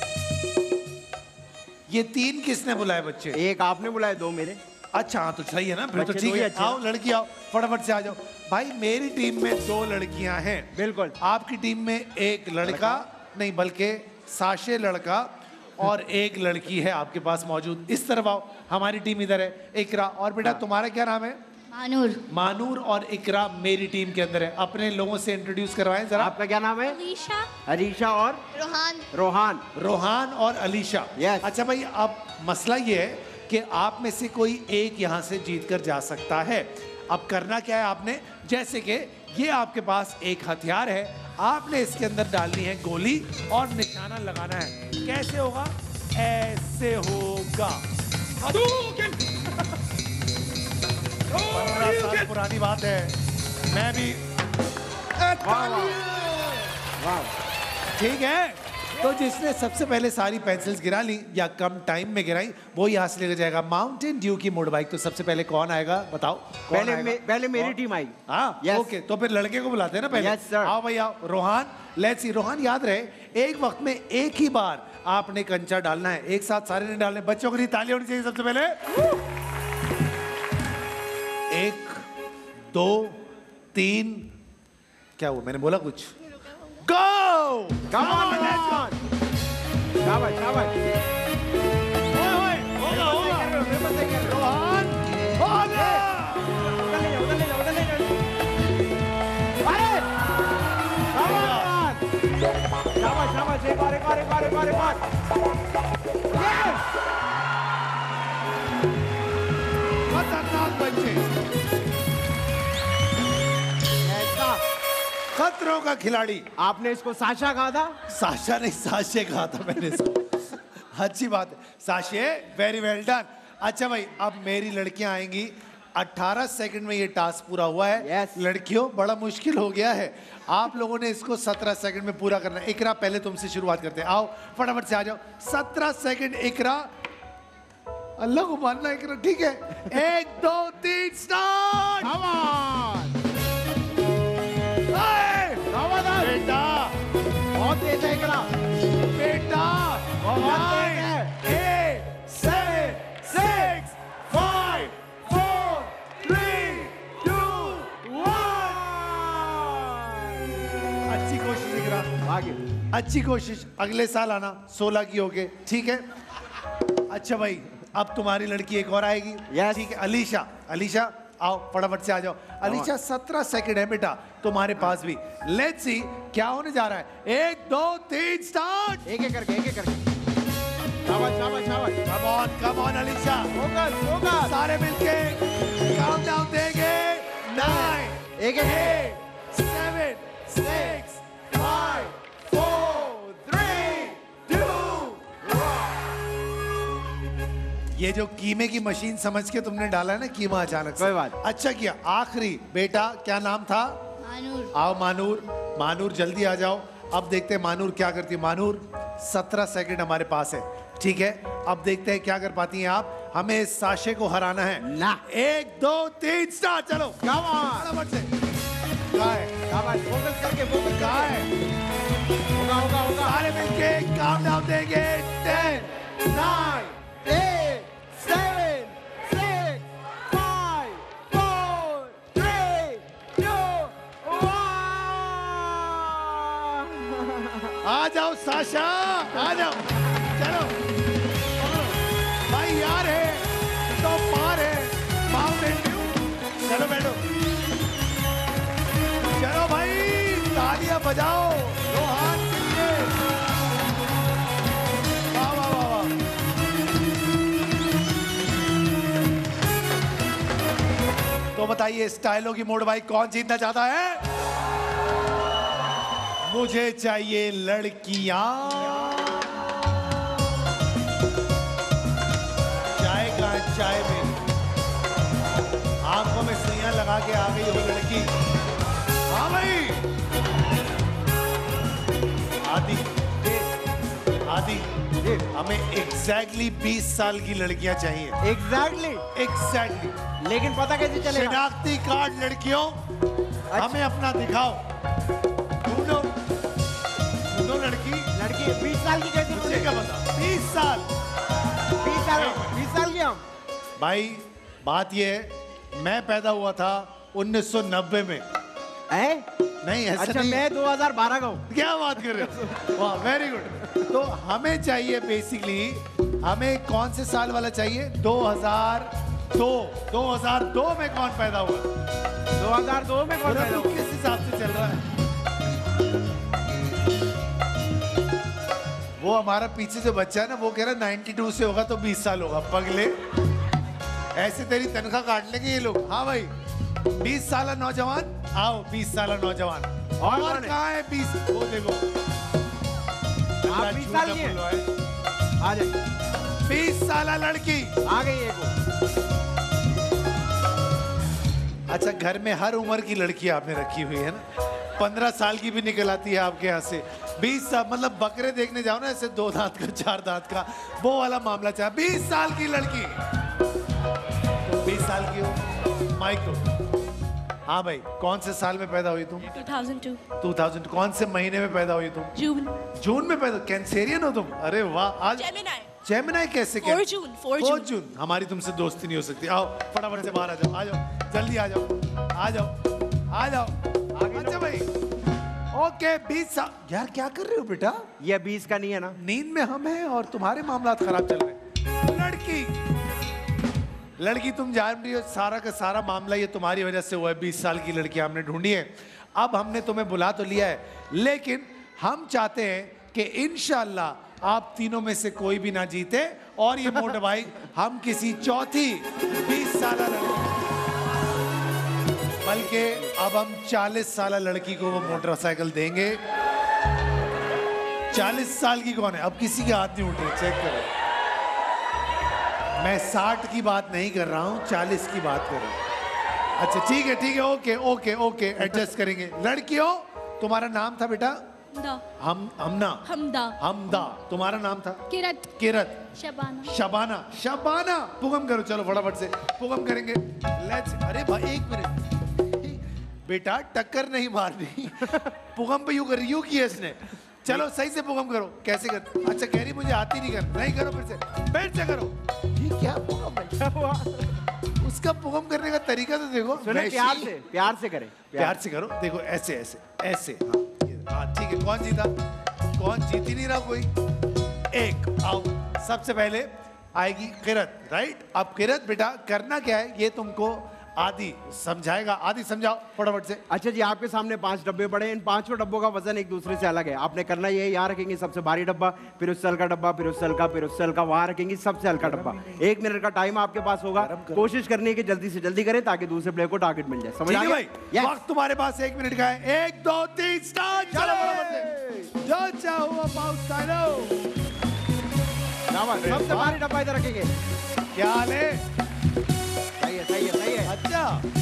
ये तीन किसने बुलाए बच्चे? एक आपने बुलाए, दो मेरे। अच्छा हाँ, तो सही है ना, फिर तो बच्चे ठीक दो ही है। अच्छे आओ लड़की आओ, फटाफट से आ जाओ। भाई मेरी टीम में दो लड़कियां हैं। बिल्कुल। आपकी टीम में एक लड़का नहीं बल्कि साशे लड़का और एक लड़की है आपके पास मौजूद। इस तरफ आओ, हमारी टीम इधर है। इकरा और बेटा तुम्हारा क्या नाम है? मानूर। मानूर और इकरा मेरी टीम के अंदर है। अपने लोगों से इंट्रोड्यूस करवाएं जरा। आपका क्या नाम है? अलीशा। अरीशा और रोहान। रोहान। रोहान और अलीशा। Yes. अच्छा भाई, अब मसला ये है कि आप में से कोई एक यहाँ से जीत कर जा सकता है। अब करना क्या है आपने? जैसे कि ये आपके पास एक हथियार है, आपने इसके अंदर डालनी है गोली और निशाना लगाना है। कैसे होगा? ऐसे होगा। पंद्रह साल पुरानी बात है, मैं भी। ठीक है, तो जिसने सबसे पहले सारी पेंसिल्स गिरा ली या कम टाइम में गिराई, वो यहाँ से लेकर जाएगा माउंटेन ड्यू की मोड़ बाइक। तो सबसे पहले कौन आएगा बताओ? कौन पहले आएगा? मे, पहले मेरी कौन? टीम आई। हाँ Yes. ओके, तो फिर लड़के को बुलाते हैं ना पहले। Yes, sir. आओ भाई आओ। Rohan, let's see. रोहान याद रहे, एक वक्त में एक ही बार आपने कंचा डालना है, एक साथ सारे नहीं डालने। बच्चों के लिए ताली होनी चाहिए सबसे पहले। एक दो तीन, क्या हुआ? मैंने बोला कुछ? गो! Come on, let's go! शाबाश, शाबाश। ओए ओए, होगा होगा। रोहान, होगा। उधर ले जाओ, उधर ले जाओ, उधर ले जाओ। अरे! शाबाश, शाबाश, एक बार, एक बार, एक बार, एक बार, एक बार। Yes! खतरनाक बच्चे, ऐसा। खतरों का खिलाड़ी। आपने इसको साशा कहा था? साशा नहीं, साशे कहा था मैंने इसको। अच्छी बात है साशे, वेरी वेल डन। अच्छा भाई, अब मेरी लड़कियां आएंगी। अठारह सेकंड में ये टास्क पूरा हुआ है। Yes. लड़कियों, बड़ा मुश्किल हो गया है। आप लोगों ने इसको सत्रह सेकंड में पूरा करना है। इकरा, पहले तुमसे शुरुआत करते हैं। आओ फटाफट से आ जाओ। सत्रह सेकंड इकरा। अल्लाह को मानना इकरा, ठीक है? एक दो तीन स्टार्ट। Come on! बेटा बहुत तेज है इकरा। बेटा बहुत तेज nine, है। eight, seven, six, five, four, three, two, one. अच्छी कोशिश इकरा, आगे। अच्छी कोशिश। अगले साल आना सोलह की होके, ठीक है? अच्छा भाई, अब तुम्हारी लड़की एक और आएगी। Yes. ठीक है, अलीशा। अलीशा आओ फटाफट से आ जाओ। अलीशा, सत्रह सेकंड है बेटा तुम्हारे पास भी। लेट्स सी क्या होने जा रहा है। एक दो तीन स्टार्ट। एक एक करके, एक एक करके। शाबाश, शाबाश, शाबाश। Come on, come on Alisha. Focus, focus. सारे मिलके काउंटडाउन देंगे। नाइन, एक एक eight, seven, six, five, four, three, two, ये जो कीमे की मशीन समझ के तुमने डाला है ना कीमा अचानक से। कोई बात। अच्छा किया। आखिरी बेटा, क्या नाम था? मानूर। आओ मानूर, मानूर जल्दी आ जाओ। अब देखते हैं मानूर क्या करती है। मानूर, सत्रह सेकंड हमारे पास है, ठीक है? अब देखते हैं क्या कर पाती हैं आप। हमें इस साशे को हराना है ना। एक दो तीन स्टार्ट, चलो। Come on! फटाफट से। कहाँ है? शाबाश, फोकस करके, फोकस कहाँ करके। है? होगा, होगा, होगा। सारे मिलके काउंटडाउन देंगे। Ten, nine, eight, seven, six, five, four, three, two, one. आ जाओ साशा, आ जाओ, चलो भाई, यार है तो पार है, माउंटेन ड्यू। चलो बैठो, चलो भाई, तालियां बजाओ रोहान के लिए। वाह वाह वाह वाह। तो बताइए स्टाइलों की मोड़ भाई कौन जीतना चाहता है? मुझे चाहिए लड़कियां, चाय का चाय में आंखों में सुइयां लगा के आ गई हो लड़की। हाँ भाई, आदि आदि हमें एग्जैक्टली बीस साल की लड़कियां चाहिए। एग्जैक्टली एग्जैक्टली लेकिन पता कैसे चलेगा? शिनाख्ती कार्ड लड़कियों, हमें अपना दिखाओ। ढूंढो ढूंढो लड़की। लड़की बीस साल की कैसे? मुझे क्या पता, बीस साल बीस साल बीस साल की हम। भाई बात ये है, मैं पैदा हुआ था उन्नीस सौ नब्बे में। है? नहीं ऐसा अच्छा, नहीं। मैं दो हज़ार बारह का हूँ। क्या बात कर रहे हो? वाह, वेरी गुड। तो हमें चाहिए बेसिकली, हमें कौन से साल वाला चाहिए? दो हज़ार दो। दो हज़ार दो में कौन पैदा हुआ? दो हज़ार दो में कौन पैदा हुआ? किस हिसाब से चल रहा है? वो हमारा पीछे जो बच्चा है ना, वो कह रहा है बानवे से होगा तो बीस साल होगा। पगले, ऐसे तेरी तनख्वाह काट लेंगे ये लोग। हाँ भाई, बीस साल नौजवान आओ, बीस साल नौजवान। और और कौन है? कहाँ है बीस? वो देखो, आप बीस साल की हैं? आ जाइए, बीस साल लड़की आ गई एक वो। अच्छा, घर में हर उम्र की लड़की आपने रखी हुई है ना? पंद्रह साल की भी निकल आती है आपके यहाँ से। बीस साल मतलब बकरे देखने जाओ ना, ऐसे दो दांत का चार दांत का, वो वाला मामला चाहे। बीस साल की लड़की, तो बीस साल की हो माइक को। हाँ भाई, कौन से साल में पैदा हुई तुम? Two thousand two. दो हज़ार। कौन से महीने में पैदा हुई तुम? जून। जून में पैदा। कैंसेरियन हो तुम? अरे वाह। आज जेमिनाई। जेमिनाई कैसे? Four June, four four June. June. हमारी तुमसे दोस्ती नहीं हो सकती। आओ फटाफट से बाहर आ जाओ, आ जाओ, जल्दी आ जाओ, आ जाओ, आ जाओ। अच्छा भाई, ओके, बीस साल। यार क्या कर रहे हो बेटा? ये बीस का नहीं है ना? नींद में हम हैं और तुम्हारे मामला खराब चल रहे हैं। लड़की लड़की तुम जान रही हो, सारा का सारा मामला ये तुम्हारी वजह से हुआ है। बीस साल की लड़की हमने ढूंढी है। अब हमने तुम्हें बुला तो लिया है, लेकिन हम चाहते हैं कि इंशाल्लाह आप तीनों में से कोई भी ना जीते, और ये मोटर भाई हम किसी चौथी बीस साल लड़की, बल्कि अब हम चालीस साल लड़की को वो मोटरसाइकिल देंगे। चालीस साल की कौन है? अब किसी के हाथ नहीं उठ रहे, चेक करो। मैं साठ की बात नहीं कर रहा हूँ, चालीस की बात कर रहा हूँ। अच्छा ठीक है, ठीक है, ओके ओके ओके, एडजस्ट करेंगे। लड़कियों, तुम्हारा नाम था बेटा? हम हमना हमदा। हमदा। तुम्हारा नाम था? किरत। किरत। शबाना। शबाना। शबाना, पुगम करो, चलो फटाफट से पुगम करेंगे। लेट्स, अरे भाई एक मिनट बेटा, टक्कर नहीं मारनी। पुगम पे यूं कर यूं किया इसने। चलो सही से पुगम करो। कैसे कर? अच्छा कह रही मुझे आती नहीं कर। नहीं करो, फिर से बैठ से करो। ये क्या पुगम है? क्या हुआ? उसका पुगम करने का तरीका तो देखो। सुने, प्यार से प्यार से करें, प्यार से करो। देखो ऐसे ऐसे ऐसे। हाँ ठीक है। कौन जीता? कौन जीत ही नहीं रहा कोई। एक आओ, सबसे पहले आएगी किरत, राइट? अब किरत बेटा, करना क्या है ये तुमको आदि समझाएगा। आदि समझाओ फटाफट से। अच्छा जी, आपके सामने पांच डब्बे पड़े हैं। इन पांचों डब्बों का वजन एक दूसरे से अलग है। आपने करना ये, यहाँ रखेंगे सबसे भारी डब्बा, फिर उस सेल का डब्बा, फिर उस सेल का, फिर उस सेल का, वहां रखेंगे सबसे हल्का डब्बा। एक मिनट का टाइम आपके पास होगा। कोशिश करनी है कि जल्दी से जल्दी करें ताकि दूसरे प्लेयर को टारगेट मिल जाए। समझ आ गया भाई? वक्त तुम्हारे पास एक मिनट का है। एक दो तीन स्टार्ट। चलो फटाफट से। जो चाहो पाउस डालो। सबसे भारी डब्बा इधर रखेंगे। क्या हाल है? सही है, सही है, सही है। अच्छा,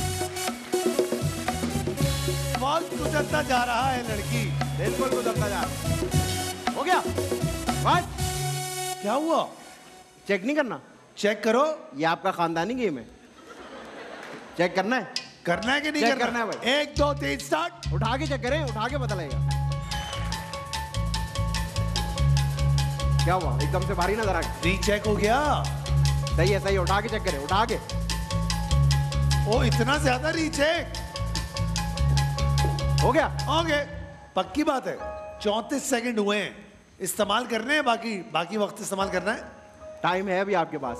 वक्त गुजरता जा रहा है लड़की। बिल्कुल गुजरता जा रहा। हो गया बस। क्या हुआ? चेक नहीं करना? चेक करो। ये आपका खानदानी गेम है, चेक करना है। करना है कि नहीं चेक करना? करना है भाई। एक दो तीन स्टार्ट। उठा के चेक करें, उठा के पता लगेगा। क्या हुआ? एकदम से भारी नजर आ गया। रीचेक हो गया। सही है, सही है, उठा के चेक करे, उठा के। ओ इतना ज्यादा रीचेक हो गया। ओके, पक्की बात है। चौंतीस सेकंड हुए हैं, इस्तेमाल करने हैं, बाकी बाकी वक्त इस्तेमाल करना है। टाइम है अभी आपके पास।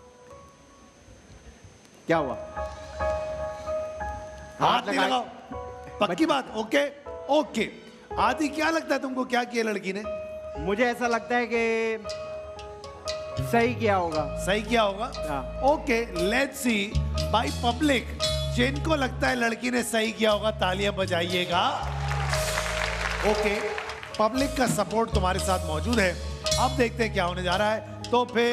क्या हुआ? हाथ नहीं लगाए। लगाओ, पक्की बात। ओके ओके, आदि क्या लगता है तुमको, क्या किया लड़की ने? मुझे ऐसा लगता है कि सही किया होगा। सही किया होगा। हाँ। Okay, let's see by public, जिनको लगता है लड़की ने सही किया होगा तालियां बजाइएगा। ओके, पब्लिक का सपोर्ट तुम्हारे साथ मौजूद है। अब देखते हैं क्या होने जा रहा है। तो फिर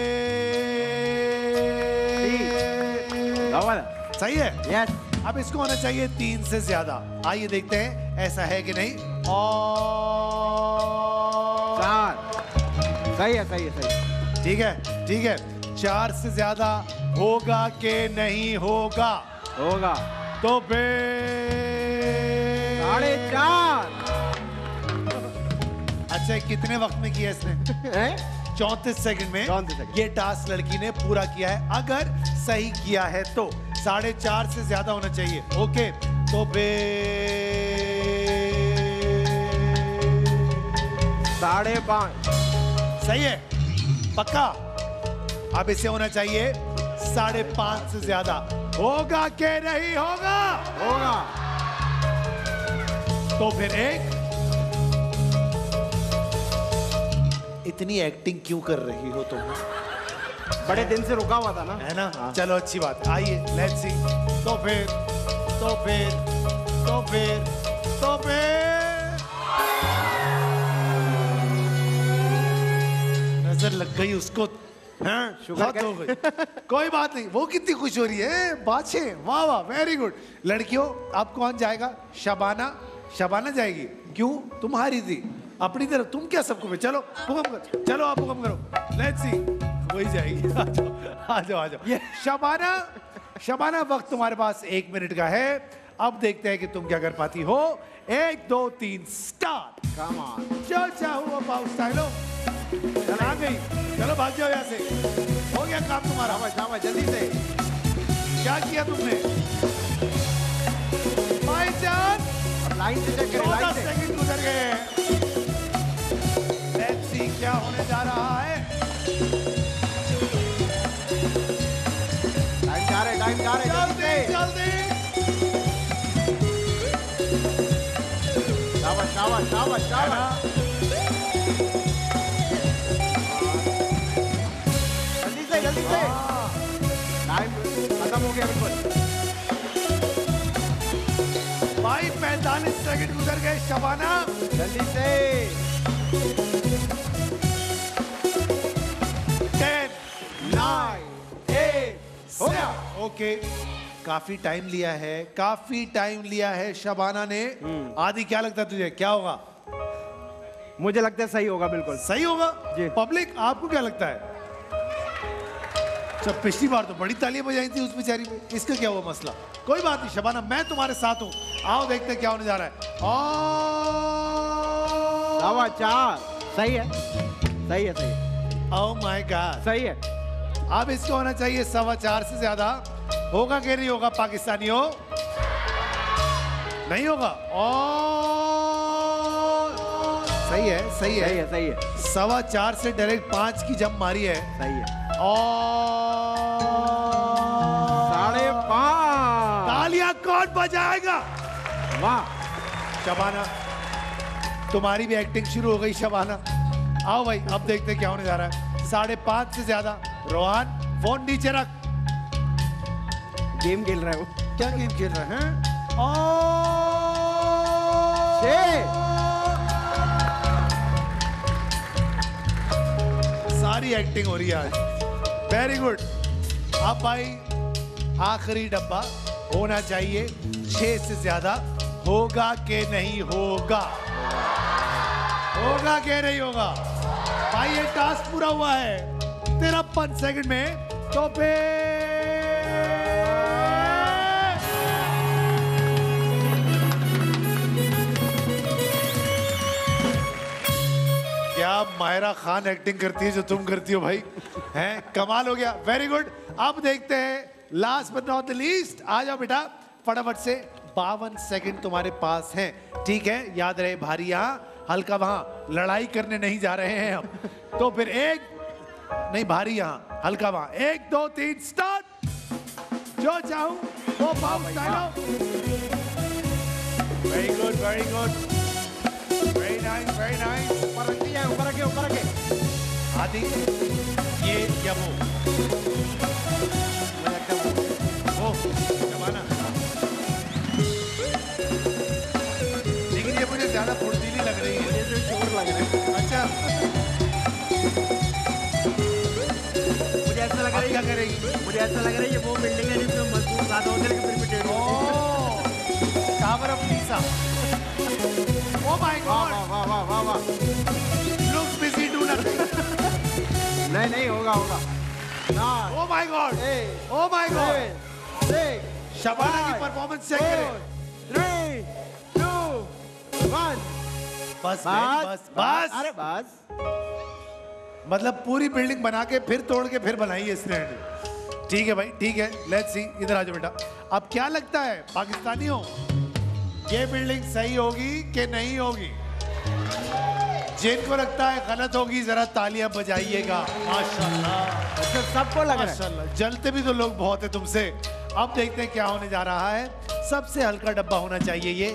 सही है। यस। अब इसको होना चाहिए तीन से ज्यादा। आइए देखते हैं ऐसा है कि नहीं। और चार। सही है, सही है, सही है। ठीक है, ठीक है। चार से ज्यादा होगा कि नहीं होगा? होगा। तो फिर साढ़े चार। अच्छा, कितने वक्त में किया इसने? चौंतीस सेकंड में। चौंतीस सेकंड। ये टास्क लड़की ने पूरा किया है। अगर सही किया है तो साढ़े चार से ज्यादा होना चाहिए। ओके, तो साढ़े पांच। सही है, पक्का। अब इसे होना चाहिए साढ़े पांच से ज्यादा। होगा कि नहीं होगा? होगा। तो फिर एक। इतनी एक्टिंग क्यों कर रही हो तुम? बड़े दिन से रुका हुआ था ना, है ना? हाँ। चलो अच्छी बात। आइए लेट्स सी। तो फिर तो फिर तो फिर तो फिर नजर लग गई उसको। हाँ, शुगर हो गई। कोई बात नहीं, वो कितनी खुश हो रही है। बादशे, वाह वाह, वेरी गुड। लड़कियों, अब कौन जाएगा? शबाना। शबाना जाएगी। क्यों? तुम हारी थी अपनी तरफ, तुम क्या सबको पे? चलो हुक्म करो, चलो आप हुक्म करो। लेट्स सी, वही जाएगी। आ जाओ आ जाओ आ जाओ। शबाना, शबाना, वक्त तुम्हारे पास एक मिनट का है। अब देखते हैं कि तुम क्या कर पाती हो। एक दो तीन स्टार्ट। Come on. चल चाहूँ अब स्टाइलो आ गई। चलो भाग जाओ यहाँ से। हो गया काम तुम्हारा। शाबाश, शाबाश, जल्दी से। क्या किया तुमने? भाईजान, अब लाइन से चेक करें, चौदह लाइन से। सेकंड गुजर गए। लेट्स सी क्या होने जा रहा है। टाइम जा रहे, टाइम जा रहे, जल्दी जल्दी से। जल्दी। शाबाश, शाबाश, शाबाश, शाबाश। जल्दी से, जल्दी से। टाइम खत्म हो गया बिल्कुल। भाई पैंतालीस सेकंड गुजर गए। शबाना, जल्दी से। Ten, nine, eight. हो गया। ओके, काफी टाइम लिया है, काफी टाइम लिया है शबाना ने। आदि क्या लगता है तुझे, क्या होगा? मुझे लगता है सही होगा, बिल्कुल सही होगा। जी। पब्लिक, आपको क्या लगता है? जब पिछली बार तो बड़ी तालियां बजाई थी उस बेचारी पे, इसका क्या हुआ मसला? कोई बात नहीं शबाना, मैं तुम्हारे साथ हूं। आओ देखते हैं क्या होने जा रहा है। और सवा चार। सही है, सही है, सही है, ओह माय गॉड, सही है। अब इसको होना चाहिए सवा चार से ज्यादा। होगा कि नहीं होगा पाकिस्तानियों? नहीं होगा। और सही है, सही है, सही है, सही है, सवा चार से डायरेक्ट पांच की जंप मारी है। सही है। और साढ़े पाँच। तालियां कौन बजाएगा? वाह। शबाना, तुम्हारी भी एक्टिंग शुरू हो गई शबाना। आओ भाई, अब देखते हैं क्या होने जा रहा है। साढ़े पांच से ज्यादा। रोहन, फोन नीचे रख। गेम खेल रहा है वो। क्या गेम खेल रहे हैं? और छह। सारी एक्टिंग हो रही है आज। Very good. अब भाई आखिरी डब्बा होना चाहिए छह से ज्यादा। होगा कि नहीं होगा? होगा कि नहीं होगा? भाई ये टास्क पूरा हुआ है तिरपन सेकंड में। तो फिर क्या क्या मायरा खान एक्टिंग करती है जो तुम करती हो भाई, हैं? कमाल हो गया, वेरी गुड। अब देखते हैं last but not the least, आ जाओ बेटा फटाफट से, बावन सेकंड तुम्हारे पास हैं, ठीक है? याद रहे भारी यहाँ, हल्का वहाँ, लड़ाई करने नहीं जा रहे हैं हम। तो फिर एक, नहीं भारी यहाँ, हल्का वहाँ, एक दो तीन स्टार्ट। जो चाहूँ वो बाउंस डालो। Very good, very good, very nice, very nice. ऊपर रखिए, ऊपर रखिए, ऊपर रखिए। आदि ये या वो वो जमाना, लेकिन ये मुझे ज्यादा फुर्तीली लग रही है, ये जोर लग रहा है। अच्छा मुझे ऐसा लग रहा है क्या करेगी? मुझे ऐसा लग रहा है ये वो बिल्डिंग है जिसमें मजदूर ज्यादा होते हैं लेकिन फिर भी टेढ़ी होती है। Tower of Pisa. Oh my God, वाह वाह वाह वाह वाह। Looks busy do nothing. नहीं नहीं होगा होगा ना। Oh my God, Eight, oh my God. seven, six, Shabana की five, परफॉर्मेंस चेक four, करें। three, two, one। बस बेटी, बस बस। अरे बस। मतलब पूरी बिल्डिंग बना के फिर तोड़ के फिर बनाई है इसने। ठीक है भाई, ठीक है, लेट्स सी, इधर आ जाओ बेटा। अब क्या लगता है पाकिस्तानियों, ये बिल्डिंग सही होगी कि नहीं होगी? जिनको लगता है गलत होगी जरा तालियां बजाइएगा। माशाल्लाह, अच्छा सबको लग रहा है। माशाल्लाह, जलते भी तो लोग बहुत है तुमसे। अब देखते हैं क्या होने जा रहा है। सबसे हल्का डब्बा होना चाहिए ये,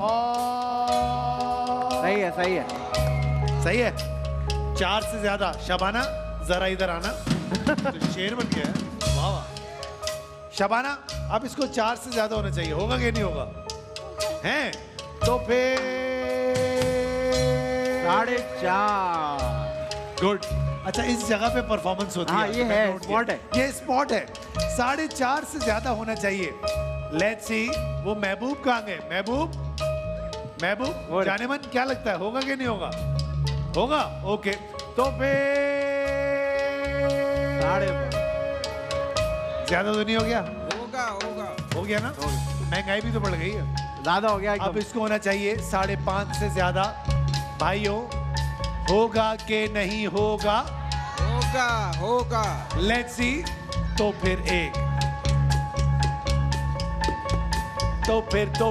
और सही है सही है सही है। चार से ज्यादा, शबाना जरा इधर आना। तो शेर बन गया है, वाह वाह। शबाना अब इसको चार से ज्यादा होना चाहिए, होगा कि नहीं होगा? हैं तो फिर साढ़े चार। गुड। अच्छा इस जगह पे परफॉर्मेंस होती हाँ, है। ये मैं है, नोट स्पॉट किया। है। ये स्पॉट है, साढ़े चार से ज्यादा होना चाहिए। लेट्स सी, वो महबूब कहाँ गए? महबूब, महबूब और- जाने मन, क्या लगता है होगा कि नहीं होगा? होगा, ओके। तो फिर साढ़े ज्यादा तो नहीं हो गया? होगा होगा हो गया ना? महंगाई भी तो बढ़ गई है। ज्यादा हो गया अब एकदम। इसको होना चाहिए साढ़े पांच से ज्यादा। भाइयों होगा कि नहीं होगा? होगा होगा। Let's see. तो फिर एक, तो फिर दो,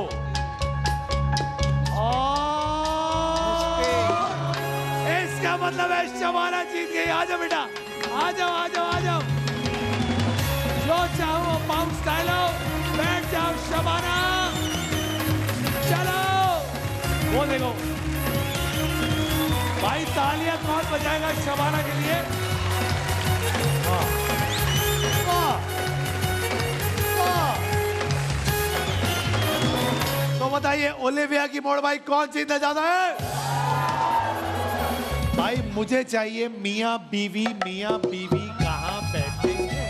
और इसका मतलब है शबाना जीत गई। आ जाओ बेटा, आ जाओ आ जाओ आ जाओ। जो चाहो बाउंस डालो, बैठ जाओ शबाना। चलो वो देखो भाई, तालियां कौन बजाएगा शबाना के लिए? वाह, वाह, वाह। तो बताइए ओलिविया की मोड़ भाई कौन जीतना चाहता है? भाई मुझे चाहिए मियां बीवी। मियां बीवी कहाँ बैठे हैं?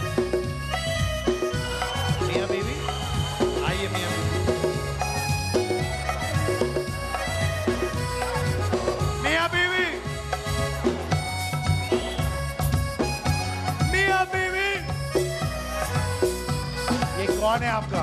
मियां बीवी आइए, मियां बीवी, मियां बीवी, मियां बीवी। ये कौन है आपका?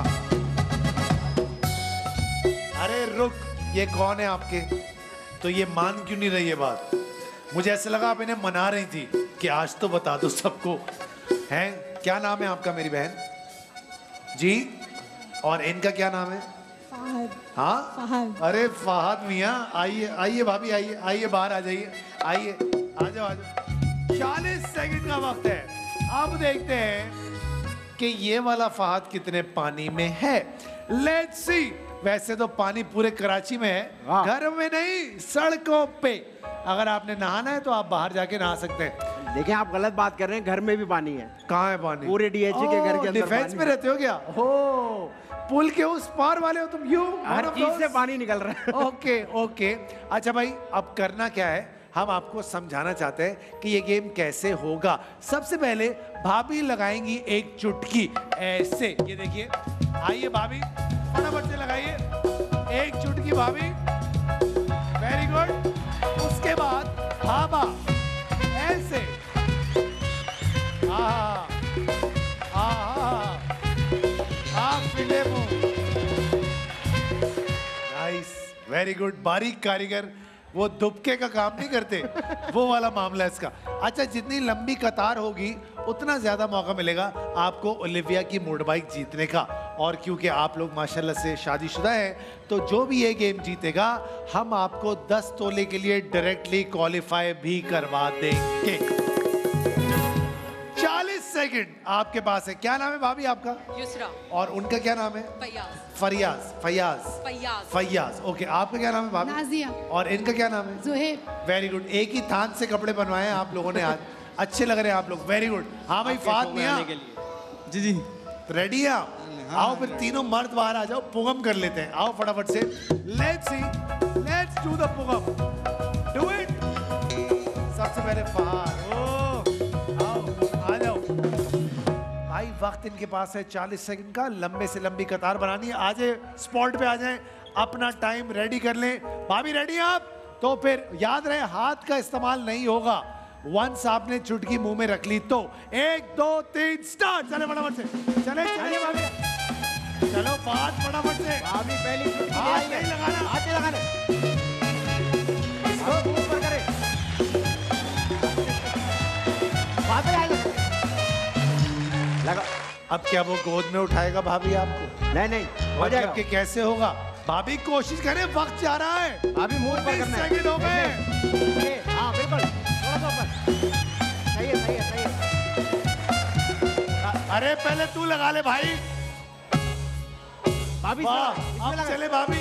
अरे रुक, ये कौन है आपके? तो ये मान क्यों नहीं रही है बात? मुझे ऐसा लगा आप इन्हें मना रही थी कि आज तो बता दो सबको। हैं, क्या नाम है आपका मेरी बहन जी? और इनका क्या नाम है? फहद, हाँ फहद। अरे फहद मियाँ, आइए आइए भाभी, आइए आइए, बाहर आ जाइए, आइए आ जाओ आ जाओ। चालीस सेकंड का वक्त है। अब देखते हैं कि ये वाला फहद कितने पानी में है। Let's see. वैसे तो पानी पूरे कराची में है, हाँ। घर में नहीं, सड़कों पे। अगर आपने नहाना है तो आप बाहर जाके नहा सकते हैं। देखिए आप गलत बात कर रहे हैं, घर में भी पानी है। कहाँ है पानी? पूरे डीएचए के घर के अंदर डिफेंस पानी में है। रहते हो क्या? हो, पुल के उस पार वाले हो तुम? यू हर चीज से पानी निकल रहा है। Okay okay. अच्छा भाई, अब करना क्या है, हम आपको समझाना चाहते हैं कि ये गेम कैसे होगा। सबसे पहले भाभी लगाएंगी एक चुटकी ऐसे, ये देखिए। आइए भाभी, फटाफट से लगाइए एक चुटकी भाभी। Very good. उसके बाद भाभा ऐसे, आहा आहा, आप फिटे मुंह। नाइस, वेरी गुड, बारीक कारीगर। वो दुबके का काम नहीं करते, वो वाला मामला है इसका। अच्छा, जितनी लंबी कतार होगी उतना ज्यादा मौका मिलेगा आपको ओलिविया की मोटर बाइक जीतने का। और क्योंकि आप लोग माशाल्लाह से शादीशुदा हैं, तो जो भी ये गेम जीतेगा हम आपको दस तोले के लिए डायरेक्टली क्वालिफाई भी करवा देंगे। चालीस सेकंड आपके पास है। क्या नाम है भाभी आपका? युसरा। और उनका क्या नाम है? फयाज। फरियाज। फयाज। फयाज। फयाज। ओके, आपका क्या नाम है भाभी? नाजिया। और इनका क्या नाम है? जुहेब। Very good. एक ही थान से कपड़े बनवाए हैं आप लोगों ने आज, अच्छे लग रहे हैं आप लोग। Very good. हाँ भाई फात मियां, जी जी रेडी है आप? आओ फिर तीनों मर्द बाहर आ जाओ, पुगम कर लेते हैं। आओ फटाफट से। Let's see, let's do the program. Do it. सबसे पहले फहाद। ओ आओ, आ जाओ भाई। वक्त इनके पास है चालीस सेकंड का। लंबे से लंबी कतार बनानी है। आ जाए, स्पॉट पे आ जाएं, अपना टाइम रेडी कर लें। भाभी रेडी हैं आप? तो फिर याद रहे हाथ का इस्तेमाल नहीं होगा। वंस आपने चुटकी मुंह में रख ली तो एक दो तीन स्टार्ट। चले फटाफट से, चले चले भाभी, चलो बात फटाफट से। भाभी पहली चुटकी ले हाथ आई है। नहीं लगाना, हाथ नहीं लगाना। इसको मुंह पर करे। बात नहीं आएगा। लगा। अब क्या वो गोद में उठाएगा भाभी आपको? नहीं नहीं हो और जाएगा। जबकि कैसे होगा भाभी? कोशिश करें, वक्त जा रहा है। अभी मुंह पर करना है। सेकंड हो गए। ये, हाँ बिल्कुल, थोड़ा सा ऊपर। सही है सही है सही है। अरे पहले तू लगा ले भाई। भाभी वाह, इसमें अब लगा। चले भाभी।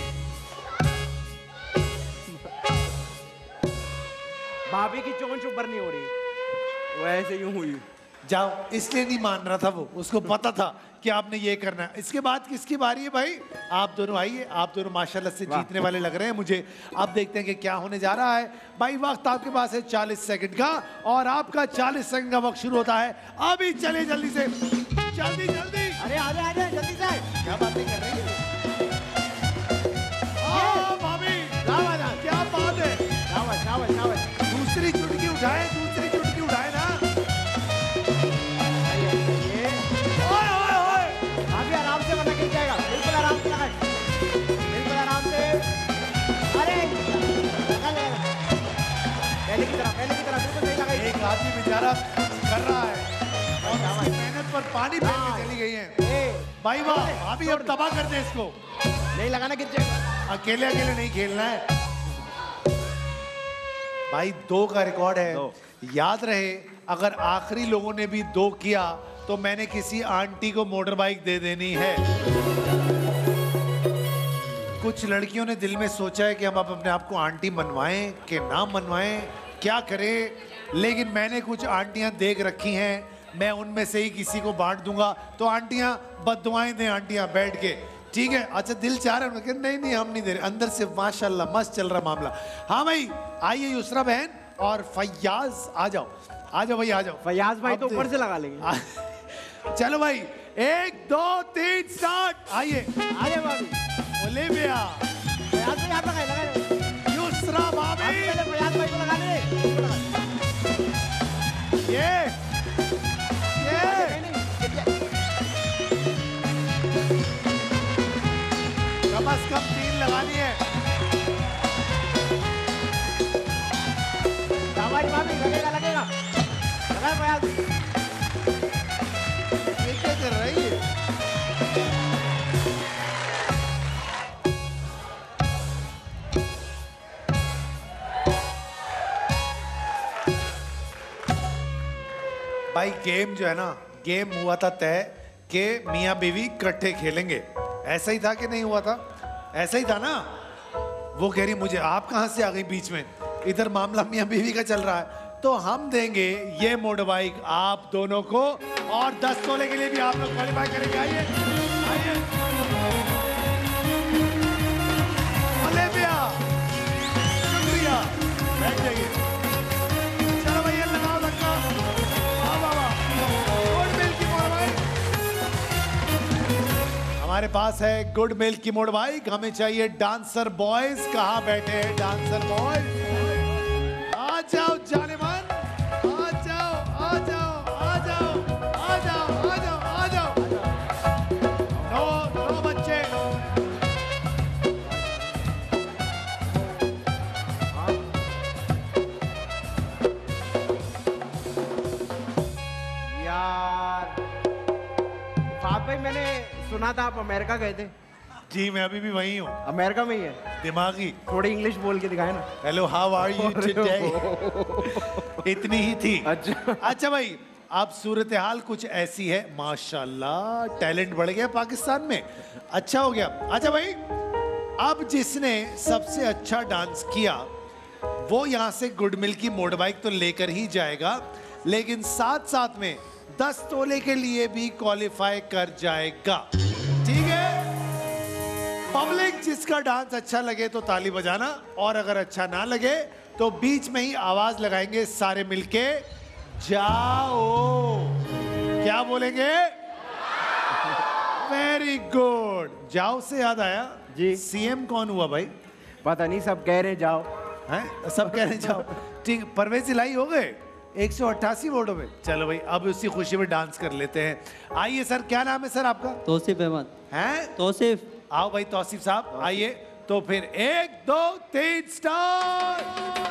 भाभी की चोंच ऊपर नहीं हो रही, वो ऐसे यूं हुई। जाओ, इसलिए नहीं मान रहा था वो, उसको पता था कि आपने ये करना है। इसके बाद किसकी बारी है भाई? आप दोनों आइए, आप दोनों माशाल्लाह से जीतने वाले लग रहे हैं मुझे। अब देखते हैं कि क्या होने जा रहा है। भाई वक्त आपके पास है चालीस सेकंड का, और आपका चालीस सेकंड का वक्त शुरू होता है अभी। चलिए जल्दी से, जल्दी जल्दी। अरे आ जाए आ जाए जल्दी से। क्या बातें कर रही है? हाँ भाभी, क्या बात है? शाबाश शाबाश शाबाश। दूसरी चुटकी उठाए, दूसरी चुटकी उठाए ना। ये ओए ओए ओए, भाभी आराम से वरना गिर जाएगा। बिल्कुल आराम से लगाए, बिल्कुल आराम से। अरे लगा लगा। पहले की तरह, पहले की तरह बिल्कुल सही लगाई। एक आदमी बेचारा कर रहा है और उसकी मेहनत पर पानी फेर के चली गई है। ए, भाई वाह, भाभी अब तबाह कर दे इसको। नहीं लगाना, गिर जाएगा। अकेले अकेले नहीं खेलना है भाई। दो का रिकॉर्ड है। दो। याद रहे, अगर आखिरी लोगों ने भी दो किया तो मैंने किसी आंटी को मोटर बाइक दे देनी है। कुछ लड़कियों ने दिल में सोचा है कि हम अब अपने आप को आंटी मनवाएं कि ना मनवाएं, क्या करें। लेकिन मैंने कुछ आंटियां देख रखी हैं, मैं उनमें से ही किसी को बांट दूंगा। तो आंटियां बद्दुआएं दें, आंटियां बैठ के, ठीक है? अच्छा, दिल चाह रहा है उनका, नहीं नहीं हम नहीं दे रहे। अंदर से माशाल्लाह मस्त चल रहा मामला। हाँ भाई आइए युसरा बहन और फयाज, आ जाओ आ जाओ भाई, आ जाओ। फयाज भाई अब तो दे- ऊपर से लगा लेंगे। आ- चलो भाई, एक दो तीन स्टार्ट। आइए अरे भाभी ओलिविया, फयाज भाई हाथ लगाए लगाए। युसरा भाभी, पहले फयाज भाई को लगा ले। ये ये कम से कम तीन लगानी है। शाबाश भाभी, लगेगा लगेगा। लगाए फयाज। ये क्या कर रही है? भाई गेम जो है ना, गेम हुआ था तय कि मियाँ बीवी इकट्ठे खेलेंगे। ऐसा ही था कि नहीं हुआ था? ऐसा ही था ना? वो कह रही मुझे, आप कहाँ से आ गई बीच में? इधर मामला मियाँ बीवी का चल रहा है। तो हम देंगे ये मोटर बाइक आप दोनों को, और दस तोले के लिए भी आप लोग क्वालिफाई करेंगे। आइए आइए ओलिविया, शुक्रिया, बैठ जाइए। चलो भैया लगाओ धक्का। वाह वाह वाह, गुड मिल्क की मोटर बाइक हमारे पास है। गुड मिल्क की मोटर बाइक हमें चाहिए। डांसर बॉयज कहाँ बैठे हैं? डांसर बॉयज आ जाओ, जाने मन, आ जाओ आ जाओ आ जाओ आ जाओ आ जाओ आ जाओ। नो नो बच्चे, सुना था आप अमेरिका गए थे। जी मैं अभी भी वही हूँ, अमेरिका में ही है। दिमागी। थोड़ी इंग्लिश बोल के दिखाए ना। Hello how are you today? इतनी ही थी। अच्छा अच्छा भाई, अब सूरत हाल कुछ ऐसी है, माशाल्लाह टैलेंट बढ़ गया पाकिस्तान में, अच्छा हो गया। अच्छा भाई, अब जिसने सबसे अच्छा डांस किया वो यहाँ से गुड मिल की मोटर बाइक तो लेकर ही जाएगा, लेकिन साथ साथ में दस तोले के लिए भी क्वालिफाई कर जाएगा, ठीक है? पब्लिक जिसका डांस अच्छा लगे तो ताली बजाना, और अगर अच्छा ना लगे तो बीच में ही आवाज लगाएंगे सारे मिलके, जाओ। क्या बोलेंगे? Very good. जाओ से याद आया जी, सीएम कौन हुआ भाई? पता नहीं, सब कह रहे जाओ। हैं? सब कह रहे जाओ। ठीक, परवेज इलाही हो गए एक सौ अट्ठासी वोटों में। चलो भाई, अब उसी खुशी में डांस कर लेते हैं। आइए सर, क्या नाम है सर आपका? तौसीफ अहमद। हैं? तौसीफ। आओ भाई तौसीफ साहब, आइए। तो फिर एक दो तीन स्टार्ट।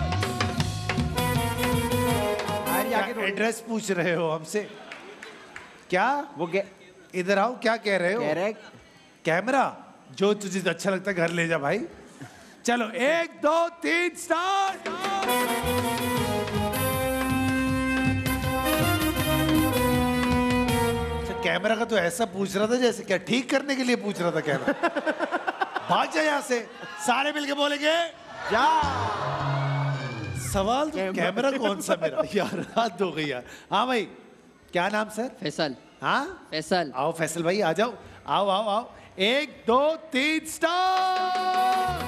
एड्रेस पूछ रहे हो हमसे क्या? वो क्या इधर आओ, क्या कह रहे हो? कह रहे? कैमरा जो तुझे अच्छा लगता है घर ले जा भाई। चलो एक दो तीन स्टार्ट। अच्छा, कैमरा का तो ऐसा पूछ रहा था जैसे क्या ठीक करने के लिए पूछ रहा था कैमरा। भाग जा यहाँ से, सारे मिलके बोलेंगे जा। सवाल तो कैमरा कौन सा मेरा यार, हाथ हो गई यार। हाँ भाई, क्या नाम सर? फैसल। हाँ फैसल। आओ फैसल भाई, आ जाओ, आओ आओ आओ। एक दो तीन स्टार्ट।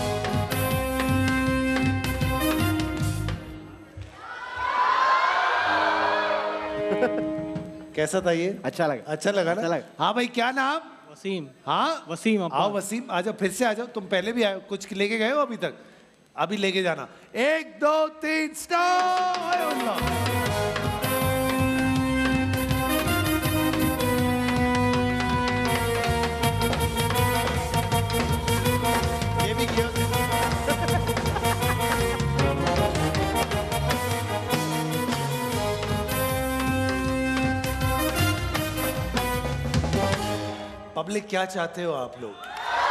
कैसा था ये? अच्छा लगा। अच्छा लगा ना? अच्छा लगा। हाँ भाई, क्या नाम? वसीम। हाँ वसीम। आओ वसीम, आ जाओ, फिर से आ जाओ। तुम पहले भी आए, कुछ लेके गए हो अभी तक? अभी लेके जाना। एक दो तीन स्टार्ट। ये भी किया। पब्लिक क्या चाहते हो आप लोग?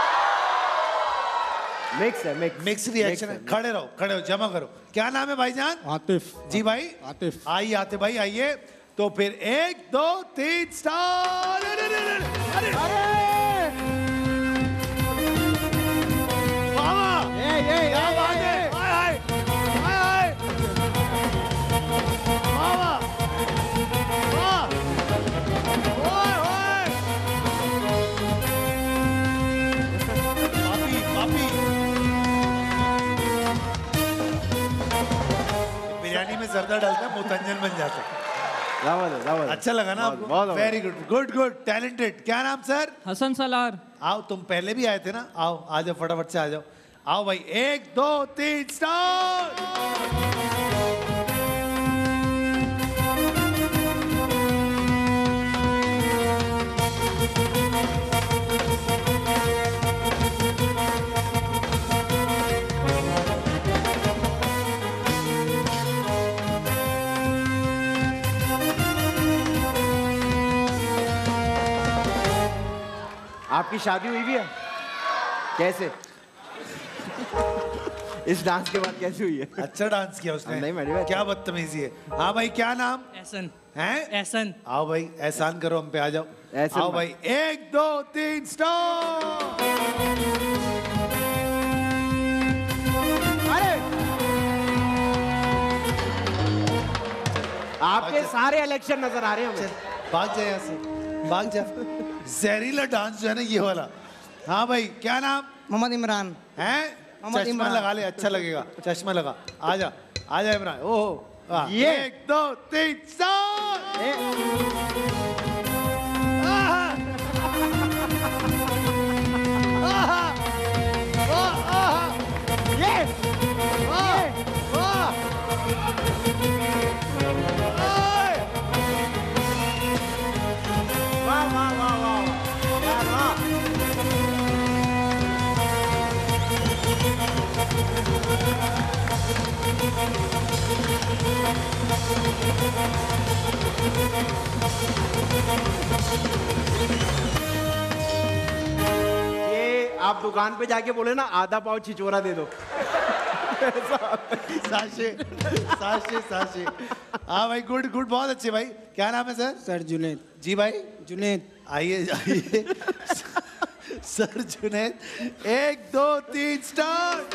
मिक्स है, मिक्स मिक्स रिएक्शन है। खड़े रहो, खड़े हो, जमा करो। क्या नाम है भाईजान? आतिफ। जी भाई आतिफ। आइए आतिफ भाई, आइए। तो फिर एक दो तीन स्टार। अरे अरे अरे अरे वाह, ये ये क्या बात है। हाय हाय हाय हाय, वाह वाह वाह, ओए ओए, पापी पापी। बिरयानी में जर्दा डालता है, मुतंजन बन जाता है। अच्छा लगा ना आपको? Very good, good good, talented. क्या नाम सर? हसन सलार। आओ, तुम पहले भी आए थे ना? आओ आ जाओ, फटाफट से आ जाओ। आओ भाई, एक दो तीन स्टार्ट। आपकी शादी हुई भी है? कैसे? इस डांस के बाद कैसे हुई है? अच्छा डांस किया उसने। नहीं मैंने क्या बदतमीजी है। हाँ भाई, क्या नाम? एहसन। हैं? एहसन। आओ भाई, एहसान करो हम पे, आ जाओ। एहसन आओ भाई, एक दो तीन स्टार्ट। अरे आपके सारे इलेक्शन नजर आ रहे हैं हमें। भाग जा यहाँ से, भाग जा। जहरीला डांस जो है ना ये वाला। हाँ भाई, क्या नाम? मोहम्मद इमरान। हैं? मोहम्मद चश्मा इमरान। लगा ले, अच्छा लगेगा। चश्मा लगा, आजा आजा इमरान। ओहो, वाह। ये। एक दो तीन स्टार्ट। आहा। आहा। वाह, आहा। ये वाह, वाह। आए। वाह वाह वाह वाह यार वाह। आप दुकान पे जाके बोले ना आधा पाव छिचोरा दे दो। साशे साशे साशे हाँ भाई गुड गुड बहुत अच्छे भाई। क्या नाम है सर? सर जुनेद। जी भाई जुनेद। आइए आइए सर जुनेद। एक दो तीन स्टार्ट।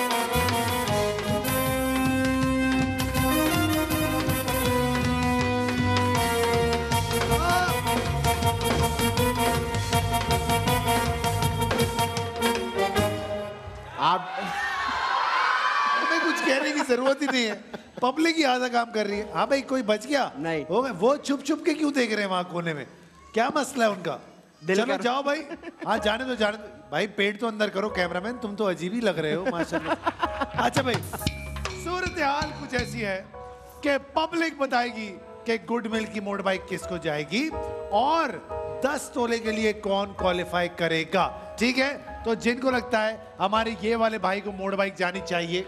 आप हमें कुछ कहने की जरूरत ही नहीं है, पब्लिक ही आधा काम कर रही है। हाँ भाई कोई बच गया? नहीं। हो गए। वो छुप छुप के क्यों देख रहे हैं वहां कोने में? क्या मसला है उनका? चलो कर... जाओ भाई। हाँ जाने दो जाने दो भाई, पेट तो अंदर करो। कैमरामैन तुम तो अजीब ही लग रहे हो माशाल्लाह। अच्छा भाई सूरत हाल कुछ ऐसी है कि पब्लिक बताएगी कि गुड मिल की मोटर बाइक किसको जाएगी और दस तोले के लिए कौन क्वालिफाई करेगा। ठीक है, तो जिनको लगता है हमारे ये वाले भाई को मोटर बाइक जानी चाहिए,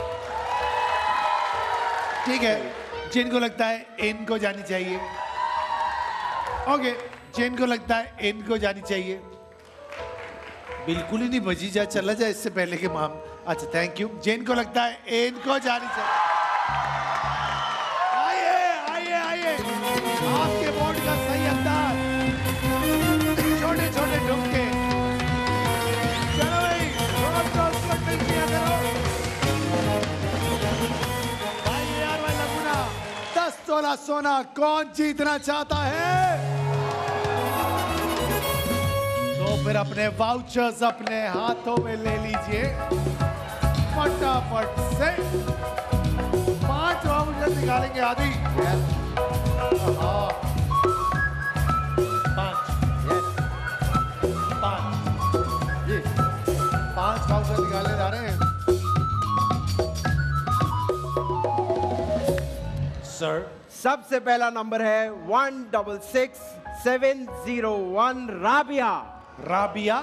ठीक है, जिनको लगता है इनको जानी चाहिए, ओके, जिनको लगता है इनको जानी चाहिए, बिल्कुल ही नहीं बजी जा, चला जाए इससे पहले के माम। अच्छा थैंक यू। जिनको लगता है इनको जानी चाहिए, आइए आइए आइए, आपके बोर्ड का सही अंदाज, छोटे छोटे ढुमके। चलो भाई थोड़ा सा उसको टिल किया करो भाई। यार भाई लगुना दस तोला सोना कौन जीतना चाहता है? तो फिर अपने वाउचर्स अपने हाथों में ले लीजिए फटाफट से। पांच वाउचर निकालेंगे आदि। हाँ पांच पांच जी पांच वाउचर निकाले जा रहे हैं सर। सबसे पहला नंबर है one double six seven zero one Rabia. Rabia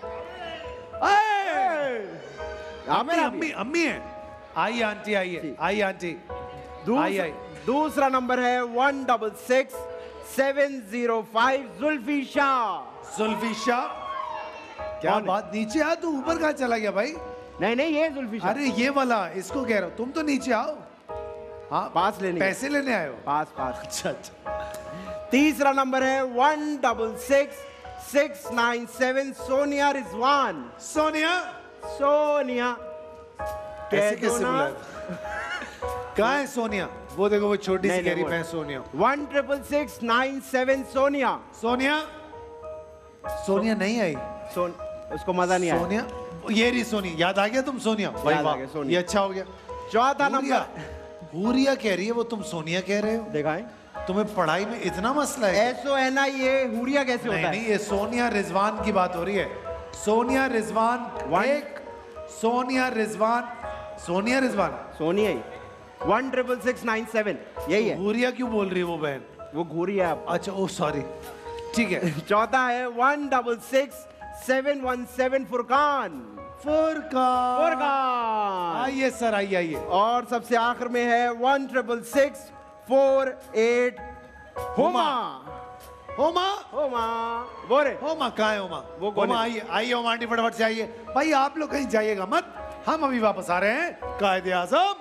अम्मी अम्मी अम्मी है। आइए आंटी आइए आइए आंटी आइए आइए। दूसरा नंबर है one double six seven zero five Zulfi Shah. Zulfi Shah क्या बात, नीचे आ तू, ऊपर कहाँ चला गया भाई? नहीं नहीं ये जुल्फी शाह। अरे ये वाला इसको कह रहा हूँ, तुम तो नीचे आओ। हाँ पास लेने पैसे लेने आए हो? पास पास। अच्छा अच्छा। तीसरा नंबर है one double six six nine seven Sonia Rizwan. Sonia Sonia कैसे कैसे बुलाया? कहाँ है सोनिया? वो देखो वो छोटी सी कह रही है Sonia. One triple six nine seven Sonia. Sonia Sonia नहीं आई। सोन उसको मजा नहीं आया। सोनिया ये रही सोनी। याद आ गया तुम सोनिया? भाई याद आ वाह, गया, सोनिया। ये अच्छा हो गया। चौथा हुरिया नंबर हुरिया कह रही है, वो तुम सोनिया कह रहे हो। देखा है तुम्हें पढ़ाई में इतना मसला है? एसो है ना, ये हुरिया कैसे नहीं होता नहीं है? ये सोनिया रिजवान की बात हो रही है। सोनिया रिजवान एक सोनिया रिजवान सोनिया रिजवान सोनिया ही one triple six nine seven यही है। हुरिया क्यों बोल रही है वो बहन? वो घूरी है आप। अच्छा ओ सॉरी ठीक है। चौथा है one double six seven one seven Furqan. Furqan Furqan आइए सर आइए आइए। और सबसे आखिर में है one triple six four eight Homa. Homa होमा बोरे होमा कहाँ है होमा? वो कौन होमा है? आइए आइए होमा आंटी फटाफट से आइए। भाई आप लोग कहीं जाइएगा मत, हम अभी वापस आ रहे हैं कायदे आजम।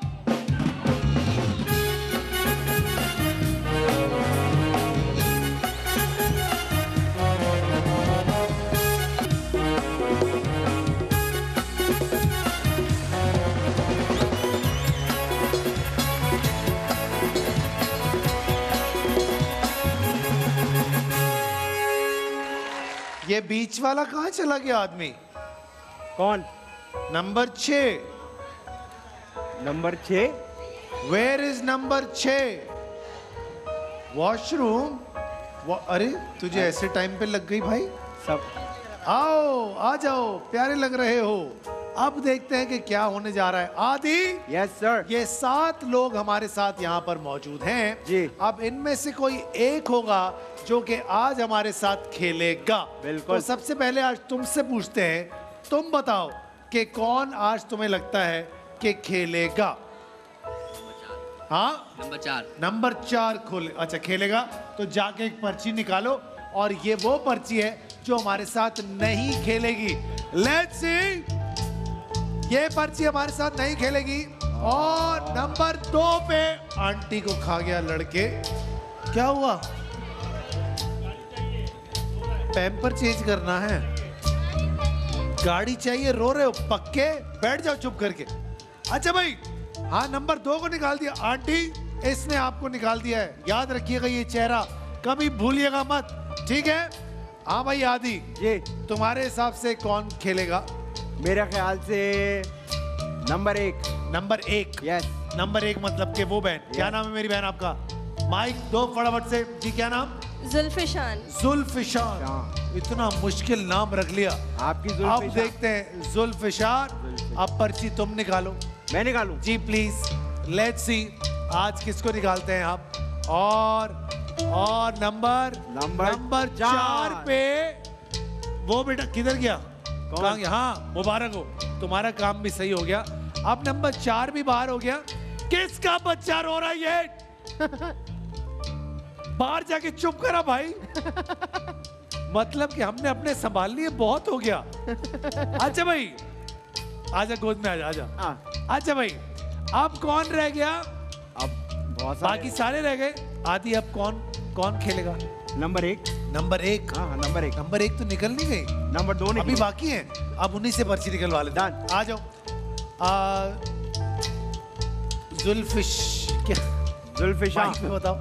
ये बीच वाला कहाँ चला गया आदमी? कौन? नंबर छह। नंबर छह। वेयर इज नंबर छह? वॉशरूम। वा, अरे तुझे ऐसे टाइम पे लग गई भाई? सब आओ आ जाओ, प्यारे लग रहे हो। अब देखते हैं कि क्या होने जा रहा है। आदि यस सर। ये सात लोग हमारे साथ यहाँ पर मौजूद हैं जी। अब इनमें से कोई एक होगा जो कि आज हमारे साथ खेलेगा। बिल्कुल। तो सबसे पहले आज तुमसे पूछते हैं, तुम बताओ कि कौन आज तुम्हें लगता है कि खेलेगा? हाँ नंबर चार। नंबर चार खोले अच्छा खेलेगा। तो जाके एक पर्ची निकालो और ये वो पर्ची है जो हमारे साथ नहीं खेलेगी। लेट्स सी, ये पर्ची हमारे साथ नहीं खेलेगी। और नंबर दो पे आंटी को खा गया लड़के। क्या हुआ? पैम्पर चेंज करना है, गाड़ी चाहिए, रो रहे हो पक्के? बैठ जाओ चुप करके। अच्छा भाई, हाँ नंबर दो को निकाल दिया आंटी, इसने आपको निकाल दिया है। याद रखिएगा ये चेहरा कभी भूलिएगा मत, ठीक है? हाँ भाई आदि, ये तुम्हारे हिसाब से कौन खेलेगा? मेरे ख्याल से नंबर एक। नंबर एक? यस। नंबर एक मतलब के वो बहन, क्या नाम है मेरी बहन आपका? माइक दो फटाफट से जी, क्या नाम? जुल्फिशान। जुल्फिशान, इतना मुश्किल नाम रख लिया। आपकी अब जुल्फिशान। देखते हैं जुल्फिशान, अब पर्ची तुम निकालो। मैं निकालूं? जी प्लीज, लेट्स सी आज किसको निकालते हैं आप। और और नंबर नंबर नंबर चार। चार पे वो बेटा किधर गया? कहाँ गया? हाँ मुबारक हो, तुम्हारा काम भी सही हो गया। अब नंबर चार भी बाहर हो गया। किसका बच्चा रो रहा है ये? बाहर जाके चुप करा भाई। मतलब कि हमने अपने संभाल लिए, बहुत हो गया। अच्छा भाई आजा, गोद में आजा आजा। हाँ। अच्छा भाई, अब कौन रह गया? अब बहुत सारे। बाकी सारे रह गए। आदि अब कौन कौन खेलेगा? नंबर एक। नंबर एक? हाँ हाँ, नंबर एक। नंबर एक तो निकल नहीं गई, नंबर दो अभी निकली। बाकी है। अब उन्हीं से पर्ची निकलवा लेते हैं। Done। आ जाओ। आ, जुल्फिश क्या? जुल्फिशान। माइक में बताओ,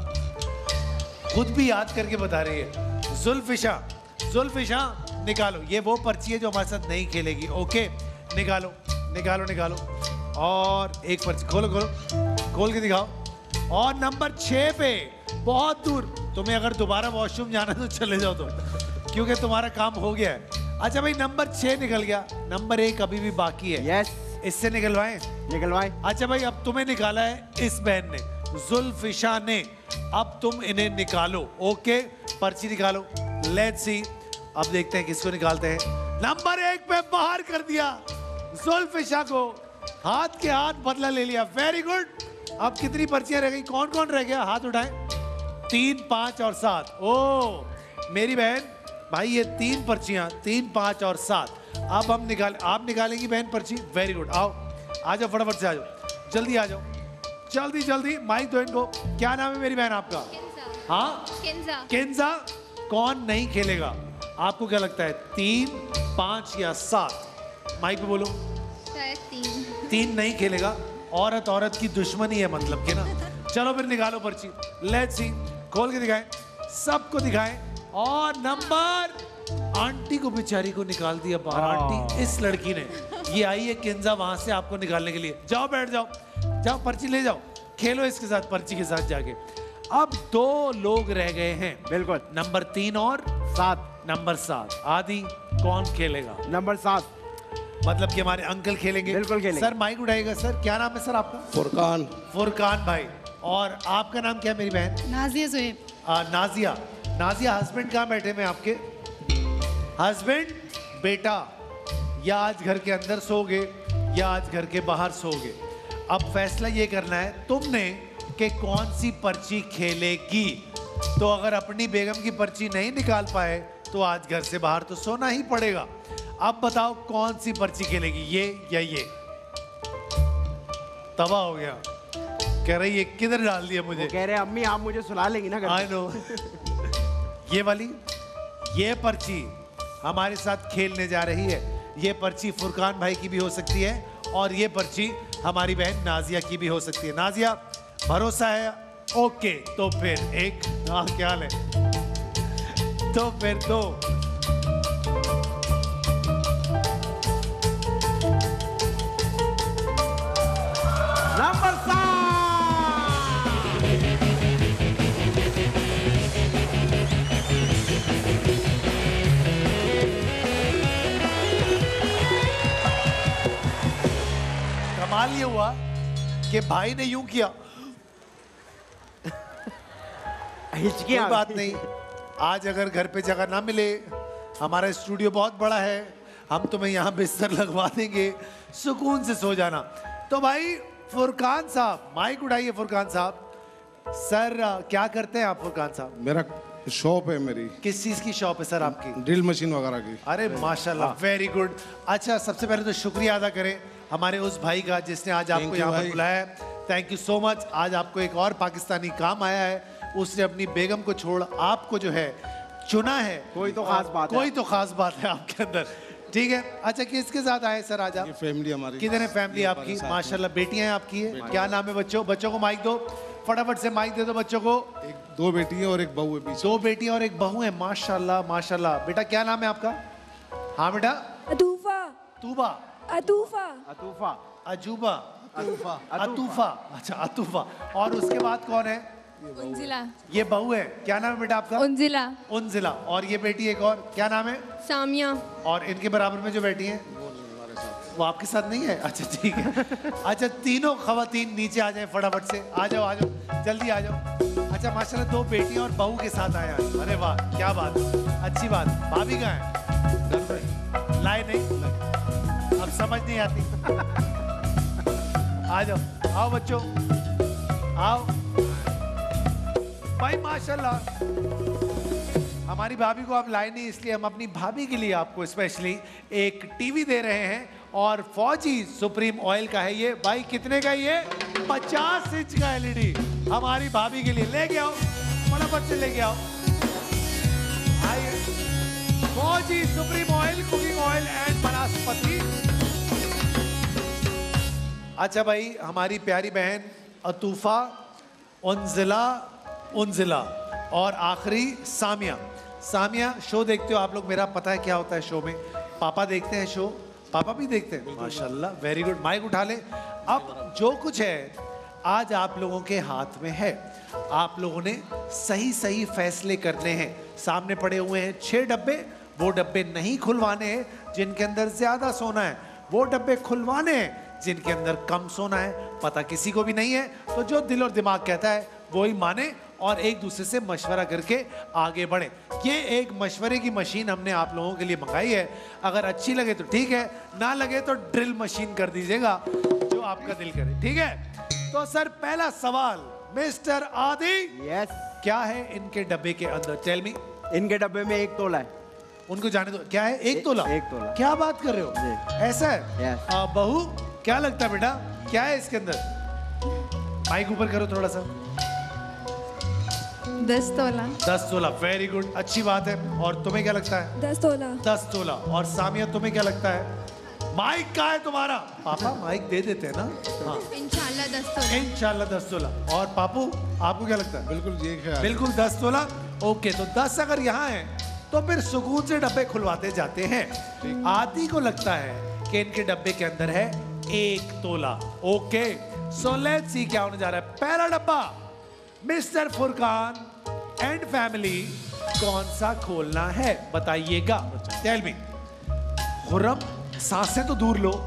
खुद भी याद करके बता रही है। जुल्फिशा, जुल्फिशा निकालो। ये वो पर्ची है जो हमारे साथ नहीं खेलेगी। ओके निकालो निकालो निकालो। और एक पर्ची खोलो खोलो खोल के दिखाओ। और नंबर छह पे बहुत दूर, तुम्हें अगर दोबारा वॉशरूम जाना है तो चले जाओ तुम, क्योंकि तुम्हारा काम हो गया है। अच्छा भाई नंबर छह निकल गया, नंबर एक अभी भी बाकी है। यस। इससे निकलवाएं? निकलवाएं। अच्छा भाई, अब तुम्हें निकाला है इस बहन ने, जुल्फिशा ने। अब तुम इन्हें निकालो। ओके पर्ची निकालो। लेट्स सी, अब देखते हैं किसको निकालते हैं। नंबर एक पे बाहर कर दिया जुल्फिशा को, हाथ के हाथ बदला ले लिया। Very good. अब कितनी पर्चियां रह गई? कौन कौन रह गया? हाथ उठाएं। तीन, पांच और सात। ओ मेरी बहन, भाई ये तीन पर्चियां, तीन, पांच और सात। अब हम निकाल, आप निकालेंगी बहन पर्ची। Very good. आओ आ जाओ, फटाफट से आ जाओ, जल्दी आ जाओ, जल्दी जल्दी। माइक दो इनको। क्या नाम है मेरी बहन आपका? हाँ किंजा। केंजा। कौन नहीं खेलेगा? आपको क्या लगता है, तीन, पांच या सात? माइक पे बोलो। शायद तीन। तीन नहीं खेलेगा। औरत औरत की दुश्मनी है मतलब के ना। चलो फिर निकालो पर्ची। लेट्स सी, खोल के दिखाएं, सबको दिखाएं। और नंबर, आंटी को बेचारी को निकाल दिया बाहर। आंटी, इस लड़की ने, ये आई है केंजा वहां से आपको निकालने के लिए। जाओ बैठ जाओ, जाओ पर्ची ले जाओ, खेलो इसके साथ, पर्ची के साथ जाके। अब दो लोग रह गए हैं। बिल्कुल। नंबर तीन और सात। नंबर सात। आदि कौन खेलेगा? नंबर सात। मतलब कि हमारे अंकल खेलेंगे। बिल्कुल खेलेंगे। Sir mic उठाइएगा। सर क्या नाम है सर आपका? फुरकान। फुरकान भाई। और आपका नाम क्या है मेरी बहन? नाजिया ज़ुएब। आ, नाजिया। नाजिया, हस्बैंड कहाँ बैठे में आपके? हस्बैंड, बेटा, या आज घर के अंदर सोगे या आज घर के बाहर सोगे। अब फैसला ये करना है तुमने कि कौन सी पर्ची खेलेगी। तो अगर अपनी बेगम की पर्ची नहीं निकाल पाए तो आज घर से बाहर तो सोना ही पड़ेगा। अब बताओ कौन सी पर्ची खेलेगी, ये या ये? तबाह हो गया, कह रही है किधर डाल दिया मुझे। कह रहे अम्मी आप मुझे सुला लेंगी ना घर आई नो। ये वाली, ये पर्ची हमारे साथ खेलने जा रही है। ये पर्ची फुरकान भाई की भी हो सकती है और ये पर्ची हमारी बहन नाजिया की भी हो सकती है। नाजिया भरोसा है? ओके तो फिर एक, हाँ क्या हाल है? तो फिर दो। नंबर सात। कमाल ये हुआ कि भाई ने यूं किया। हिचकी कोई बात नहीं, आज अगर घर पे जगह ना मिले, हमारा स्टूडियो बहुत बड़ा है, हम तुम्हें यहाँ बिस्तर लगवा देंगे, सुकून से सो जाना। तो भाई फुरकान साहब, माइक उठाइए। फुरकान साहब, सर क्या करते हैं आप फुरकान साहब? मेरा शॉप है मेरी, किस चीज की शॉप है सर आपकी? ड्रिल मशीन वगैरह की। अरे माशाल्लाह, वेरी गुड। अच्छा, सबसे पहले तो शुक्रिया अदा करें हमारे उस भाई का जिसने आज Thank आपको you यहाँ पर भाई। बुलाया है। Thank you so much. आज आपको एक और पाकिस्तानी काम आया है, उसने अपनी बेगम को छोड़ आपको जो है चुना है। कोई तो खास बात है। कोई तो खास बात है आपके अंदर, ठीक है। अच्छा, किसके साथ आए सर आज आप? ये फैमिली हमारी। किधर है फैमिली ये आपकी? हमारे साथ माशाल्लाह, बेटियां हैं आपकी है? क्या नाम है बच्चों? बच्चों को माइक दो, फटाफट से माइक दे दो बच्चों को। एक दो बेटी है और एक बहू है पीछे। दो बेटियां और एक बहू है, माशाल्लाह माशाल्लाह। बेटा क्या नाम है आपका? हाँ बेटा। अतूफा तूबा, अतूफा अतूफा अजूबा, अतूफा अतूफा। अच्छा, अतूफा। और उसके बाद कौन है? उंजिला ये बहू है। क्या नाम है बेटा आपका? उंजिला उनजिला। और ये बेटी एक और, क्या नाम है? सामिया और इनके बराबर में जो बेटी है वो आपके साथ नहीं है? अच्छा ठीक है। अच्छा, तीनों खवातीन नीचे आ जाए फटाफट से। आ जाओ आ जाओ, जल्दी आ जाओ। अच्छा माशाल्लाह, दो बेटियां और बहू के साथ आए आज। अरे वाह, क्या बात, अच्छी बात। भाभी कहाँ है? लाए नहीं, अब समझ नहीं आती। आ जाओ, आओ बच्चों, आओ भाई। माशाल्लाह, हमारी भाभी को आप लाए नहीं, इसलिए हम अपनी भाभी के लिए आपको स्पेशली एक टीवी दे रहे हैं। और फौजी सुप्रीम ऑयल का है ये। भाई कितने का ये? पचास इंच का एलईडी हमारी भाभी के लिए। लेके आओ, फटाफट से लेके आओ। आइए, Fauji Supreme oil, cooking oil and vanaspati. अच्छा भाई, हमारी प्यारी बहन अतूफा, उनजिला, उनजिला और आखिरी सामिया। सामिया, शो देखते हो आप लोग? मेरा पता है क्या होता है शो में। पापा देखते हैं शो? पापा भी देखते हैं? माशाल्लाह, वेरी गुड। माइक उठा ले। अब जो कुछ है आज आप लोगों के हाथ में है। आप लोगों ने सही सही फैसले करने हैं। सामने पड़े हुए हैं छह डब्बे। वो डब्बे नहीं खुलवाने हैं जिनके अंदर ज्यादा सोना है, वो डब्बे खुलवाने हैं जिनके अंदर कम सोना है। पता किसी को भी नहीं है, तो जो दिल और दिमाग कहता है वो ही माने और एक दूसरे से मशवरा करके आगे बढ़े। ये एक मशवरे की मशीन हमने आप लोगों के लिए मंगाई है। अगर अच्छी लगे तो ठीक है, ना लगे तो ड्रिल मशीन कर दीजिएगा, जो आपका दिल करे, ठीक है। तो सर, पहला सवाल मिस्टर आदि, यस। क्या है इनके डब्बे के अंदर? Tell me. इनके डब्बे में एक तोला है। उनको जाने दो। क्या है? एक तोला? एक तोला। क्या बात कर रहे हो? जी। ऐसा है? Yes। आ, बहू, क्या लगता है बेटा, क्या है इसके अंदर? माइक ऊपर करो थोड़ा सा। दस तोला दस तोला, वेरी गुड, अच्छी बात है। और तुम्हें क्या लगता है? दस तोला दस तोला। और सामिया, तुम्हें क्या लगता है? माइक कहाँ है तुम्हारा? पापा माइक दे देते हैं ना। हाँ, इंशाल्लाह दस तोला इंशाल्लाह दस तोला। और पापू, आपको क्या लगता है? बिल्कुल ये ख्याल है। बिल्कुल दस तोला। ओके, तो दस अगर यहाँ है तो फिर सुकून से डब्बे खुलवाते जाते हैं। आदि को लगता है कि इनके डब्बे के अंदर है एक तोला। ओके, सो लेट्स सी क्या होने जा रहा है। पहला डब्बा मिस्टर फुरकान एंड फैमिली, कौन सा खोलना है बताइएगा? Tell me. खुर्रम, सांसें तो दूर लो,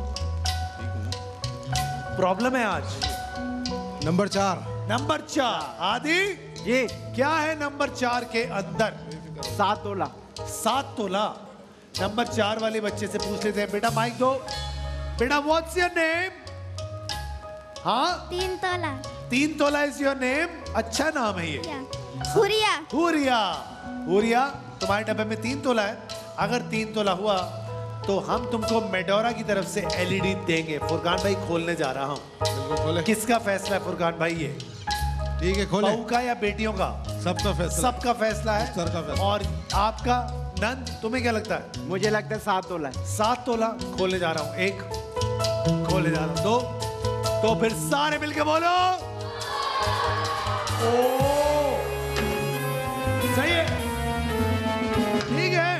प्रॉब्लम है आज। नंबर चार। नंबर चार। आदि जी। क्या है नंबर चार के अंदर? सात तोला। सात तोला। नंबर चार वाले बच्चे से पूछ लेते हैं। बेटा माइक दो। बेटा, व्हाट्स योर नेम? हाँ, तीन तोला। तीन तोला इज योर नेम। अच्छा नाम है ये। हुरिया। हुरिया। हुरिया, तुम्हारे डब्बे में तीन तोला है। अगर तीन तोला हुआ तो हम तुमको मेडोरा की तरफ से एलईडी देंगे। फुरकान भाई, खोलने जा रहा हूँ। बिल्कुल खोले। किसका फैसला है फुरकान भाई? ये ठीक है, खोले। बहू का या बेटियों का? सबका फैसला। सबका फैसला है। सर का फैसला। और आपका नंद, तुम्हें क्या लगता है? मुझे लगता है सात तोला है। सात तोला। खोले जा रहा हूं। एक, खोले जा रहा हूं। दो, तो फिर सारे मिलके बोलो। ओ, सही है, ठीक है।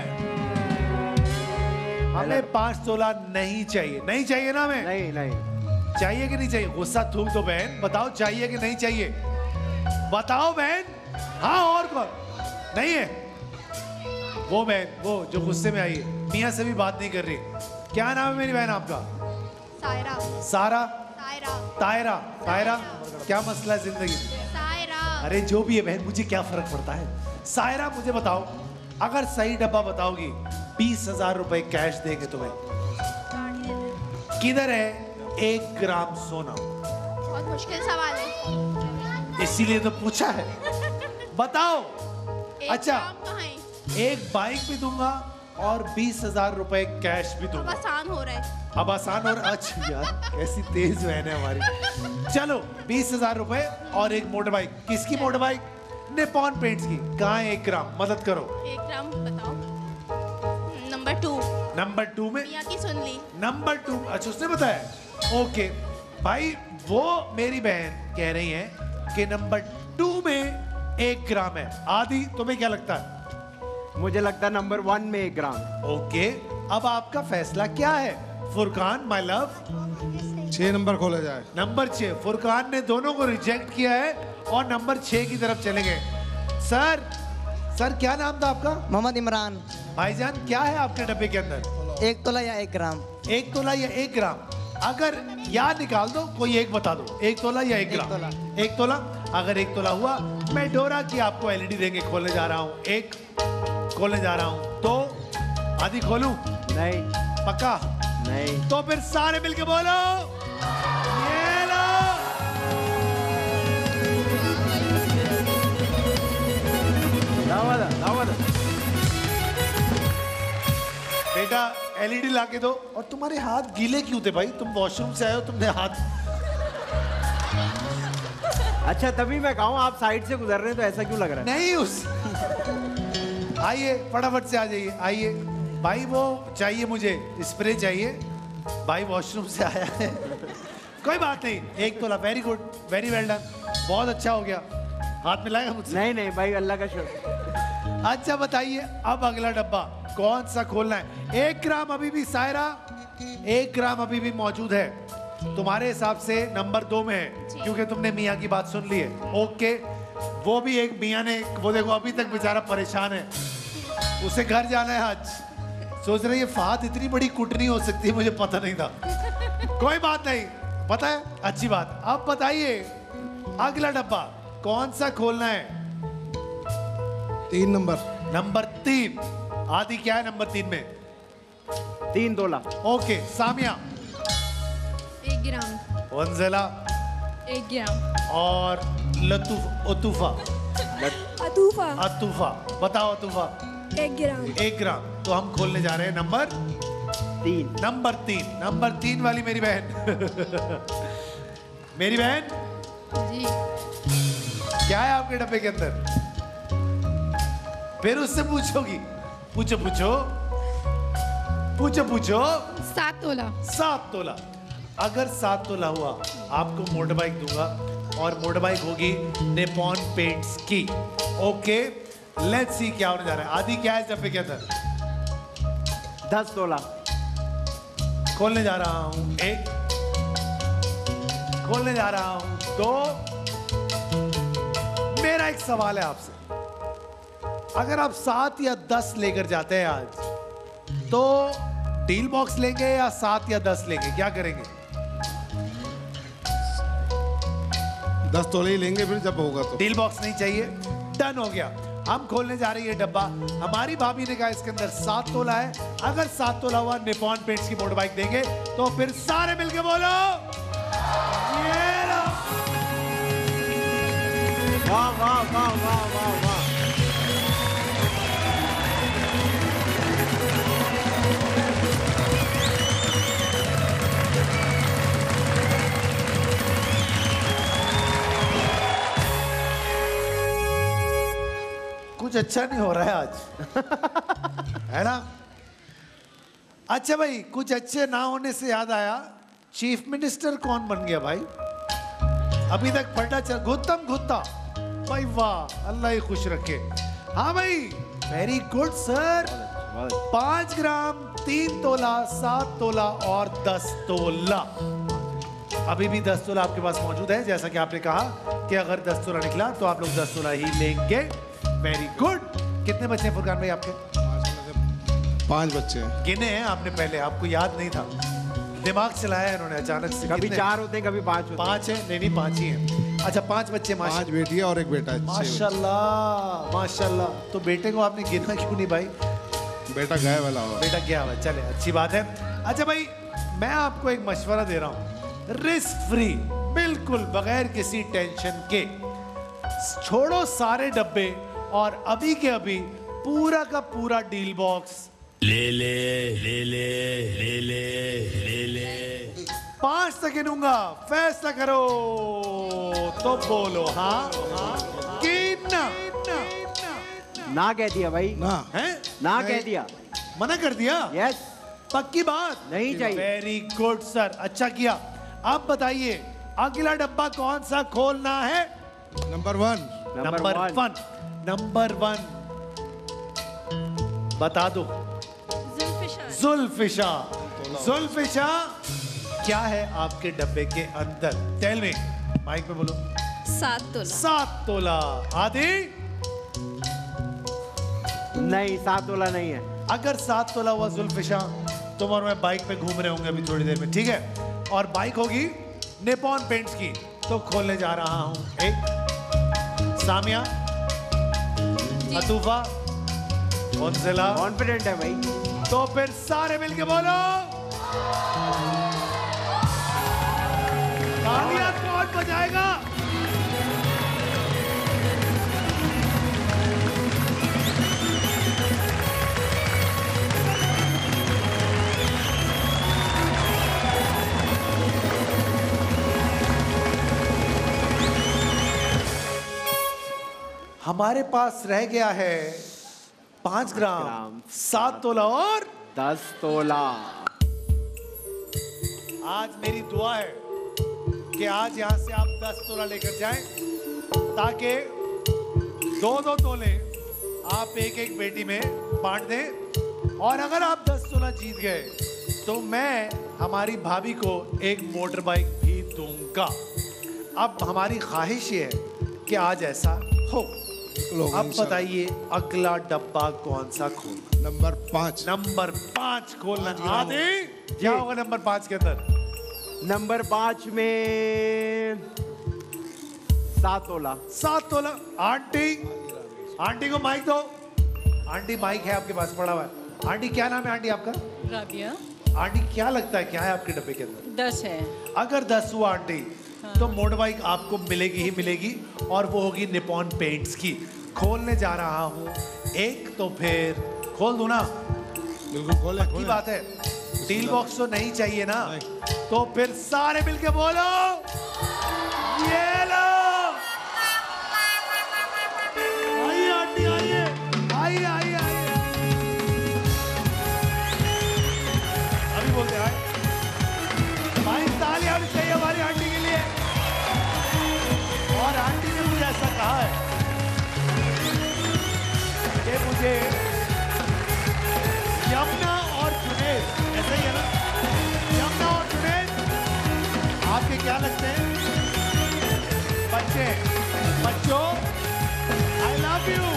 हमें पांच तोला नहीं चाहिए। नहीं चाहिए ना हमें? नहीं नहीं। चाहिए कि नहीं चाहिए? गुस्सा थूक दो बहन, बताओ चाहिए कि नहीं चाहिए? बताओ बहन। हाँ, और कौन नहीं है? वो बहन, वो जो गुस्से में आई है, मियाँ से भी बात नहीं कर रही। क्या नाम है मेरी बहन आपका? सायरा। सारा? सायरा। तायरा? तायरा, क्या मसला है जिंदगी में? सायरा। अरे जो भी है बहन, मुझे क्या फर्क पड़ता है। सायरा, मुझे बताओ, अगर सही डब्बा बताओगी बीस हजार रुपए कैश देंगे तुम्हें। किधर है एक ग्राम सोना? बहुत मुश्किल सवाल है। इसीलिए तो पूछा है। बताओ, एक अच्छा ग्राम कहाँ है? एक बाइक भी दूंगा और बीस हजार रुपए कैश भी अब दूंगा। आसान हो रहा है। अब आसान और अच्छा यार कैसी तेज बहन है हमारी। चलो बीस हजार रुपए और एक मोटर बाइक। किसकी मोटर बाइक? निपॉन पेंट्स की। कहाँ है एक ग्राम? मदद करो। एक ग्राम बताओ। Number two. नंबर टू में मियाँ की सुन ली। Number two. अच्छा उसने बताया। ओके भाई वो मेरी बहन कह रही है कि नंबर टू में एक ग्राम है। आदि तुम्हें क्या लगता है? मुझे लगता है नंबर वन में एक ग्राम। ओके अब आपका फैसला क्या है फुरकान माय लव? छह नंबर खोला जाए। नंबर छह। फुरकान ने दोनों को रिजेक्ट किया है और नंबर छह की तरफ चले गए। सर सर क्या नाम था आपका? मोहम्मद इमरान। भाईजान क्या है आपके डब्बे के अंदर? एक तोला या एक ग्राम? एक तोला या एक ग्राम? अगर या निकाल दो कोई एक बता दो। एक तोला या एक ग्राम? तोला। एक तोला। अगर एक तोला हुआ मैं डोरा की आपको एलईडी देंगे। खोलने जा रहा हूँ। एक खोलने जा रहा हूँ। तो आदि खोलूं? नहीं पक्का? नहीं। तो फिर सारे मिलके बोलो ये लो। दावत दावत। बेटा एलईडी लाके दो। और तुम्हारे हाथ गीले क्यों थे भाई? तुम वॉशरूम से आए हो, तुमने हाथ। अच्छा तभी मैं कहूँ आप साइड से गुजर रहे हैं तो ऐसा क्यों लग रहा है? नहीं उस आइए फटाफट से आ जाइए। आइए भाई वो चाहिए मुझे स्प्रे चाहिए। भाई वॉशरूम से आया है। कोई बात नहीं। एक तोला। Very good very well done. बहुत अच्छा हो गया। हाथ मिलाएगा मुझसे? नहीं नहीं भाई अल्लाह का शुक्र। अच्छा बताइए अब अगला डब्बा कौन सा खोलना है? एक ग्राम अभी भी सायरा एक ग्राम अभी भी मौजूद है। तुम्हारे हिसाब से नंबर दो में है क्योंकि तुमने मियाँ की बात सुन ली है। ओके वो भी एक मियाँ ने वो देखो अभी तक बेचारा परेशान है। उसे घर जाना है आज। सोच रही है फात इतनी बड़ी कुटनी हो सकती है मुझे पता नहीं था। कोई बात नहीं पता है अच्छी बात। अब बताइए अगला डब्बा कौन सा खोलना है? तीन नंबर। नंबर तीन। आदि क्या है नंबर तीन में? तीन तोला। ओके सामिया? एक ग्राम। वंजला? एक ग्राम। और लतूफ अतूफा? अतूफा। अतूफा बताओ। अतूफा? एक ग्राम। एक ग्राम। तो हम खोलने जा रहे हैं नंबर तीन। नंबर तीन। नंबर तीन वाली मेरी बहन मेरी बहन जी क्या है आपके डब्बे के अंदर? फिर उससे पूछोगी? पूछो पूछो पूछो पूछो। सात तोला। सात तोला। अगर सात तोला हुआ आपको मोटर बाइक दूंगा और मोटर बाइक होगी निपॉन पेंट्स की। ओके लेट्स सी क्या होने जा रहा है। आदि क्या है इस डब्बे के अंदर? दस तोला। खोलने जा रहा हूं। एक खोलने जा रहा हूं। दो। मेरा एक सवाल है आपसे। अगर आप सात या दस लेकर जाते हैं आज तो डील बॉक्स लेंगे या सात या दस लेंगे? क्या करेंगे? दस तोले ही लेंगे फिर जब होगा तो। डील बॉक्स नहीं चाहिए। डन हो गया। हम खोलने जा रही है डब्बा। हमारी भाभी ने कहा इसके अंदर सात तोला है। अगर सात तोला हुआ निपॉन पेंट्स की मोटर बाइक देंगे। तो फिर सारे मिलके बोलो ये लो। वाह वाह वाह वाह वाह वाह। कुछ अच्छा नहीं हो रहा है आज है ना? अच्छा भाई कुछ अच्छे ना होने से याद आया चीफ मिनिस्टर कौन बन गया भाई? अभी तक पलटा चल गौतम गुप्ता भाई। वाह अल्लाह ही खुश रखे। हाँ भाई वेरी गुड सर। पांच ग्राम तीन तोला सात तोला और दस तोला। अभी भी दस तोला आपके पास मौजूद है। जैसा कि आपने कहा कि अगर दस तोला निकला तो आप लोग दस तोला ही लेंगे। Very good. कितने बच्चे हैं फुरकान भाई आपके? पांच बच्चे हैं। गिने हैं आपने पहले? आपको याद नहीं था? दिमाग चलाया इन्होंने अचानक से। कभी कितने? चार होते हैं कभी पांच होते हैं। पांच है? नहीं नहीं पांच ही हैं। अच्छा पांच बच्चे। पांच माशा बेटियां और एक बेटा है। छह माशाल्लाह माशाल्लाह। तो बेटे को आपने गिना क्यों नहीं भाई? बच्चे। बेटा गया वाला हुआ। बेटा गया हुआ। चले अच्छी बात है। अच्छा भाई मैं आपको एक मशवरा दे रहा हूँ रिस्क फ्री बिल्कुल बगैर किसी टेंशन के। छोड़ो सारे डब्बे और अभी के अभी पूरा का पूरा डील बॉक्स ले ले ले ले ले ले ले ले पांच सेकेंड दूंगा, फैसला करो तो बोलो हाँ हाँ कि ना। ना कह दिया भाई, ना हैं? ना कह दिया, मना कर दिया? यस। पक्की बात? नहीं चाहिए। वेरी गुड सर, अच्छा किया। अब बताइए अगला डब्बा कौन सा खोलना है? Number one. Number one. Number one बता दो। जुल्फिशा। जुल्फिशा क्या है आपके डब्बे के अंदर? टेल मी, माइक पे बोलो। सात तोला। सात तोला। आदि? नहीं, सात तोला नहीं है। अगर सात तोला हुआ जुल्फिशा, तुम और मैं बाइक पे घूम रहे होंगे अभी थोड़ी देर में, ठीक है? और बाइक होगी निपॉन पेंट्स की, तो खोलने जा रहा हूं। एक सामिया, अतूफा, मुंजिला, कॉन्फिडेंट है भाई। तो फिर सारे मिलके बोलो तालियां कौन बजाएगा? हमारे पास रह गया है पांच ग्राम, ग्राम, सात तोला और दस तोला। आज मेरी दुआ है कि आज यहां से आप दस तोला लेकर जाएं, ताकि दो दो तोले आप एक एक बेटी में बांट दें। और अगर आप दस तोला जीत गए तो मैं हमारी भाभी को एक मोटर बाइक भी दूंगा। अब हमारी ख्वाहिश ये है कि आज ऐसा हो। अब बताइए अगला डब्बा कौन सा खोलना? नंबर पाँच। नंबर पाँच खोलना। आदि क्या होगा नंबर पाँच के अंदर? नंबर पाँच में सात तोला। सात तोला। आंटी, आंटी को माइक दो। आंटी माइक है आपके पास पड़ा हुआ है। आंटी क्या नाम है आंटी आपका? राबिया। आंटी क्या लगता है क्या है आपके डब्बे के अंदर? दस है। अगर दस हुआ आंटी, हाँ। तो मोटर बाइक आपको मिलेगी ही मिलेगी, और वो होगी निपॉन पेंट्स की। खोलने जा रहा हूँ एक, तो फिर खोल दूं ना? बिल्कुल खोले, की बात है। डील बॉक्स तो नहीं चाहिए ना? तो फिर सारे मिलके बोलो ये लो। आइए आंटी, आइए आइए आइए आइए। अभी बोलते हैं भाई, तालियां भी चाहिए हमारी आंटी के लिए। और आंटी ने मुझे ऐसा कहा है कि मुझे यमुना और जुनैद, ऐसा ही है ना? यमुना और जुनैद आपके क्या लगते हैं? बच्चे, बच्चों, आई लव यू।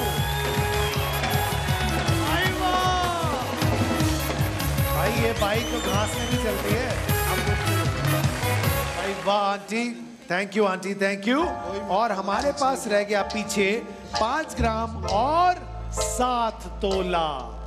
आई वाह भाई, ये बाइक तो घास में भी चलती है भाई। वाह aunty, thank you aunty, thank you. और हमारे पास रह गया पीछे पांच ग्राम और सात तोला।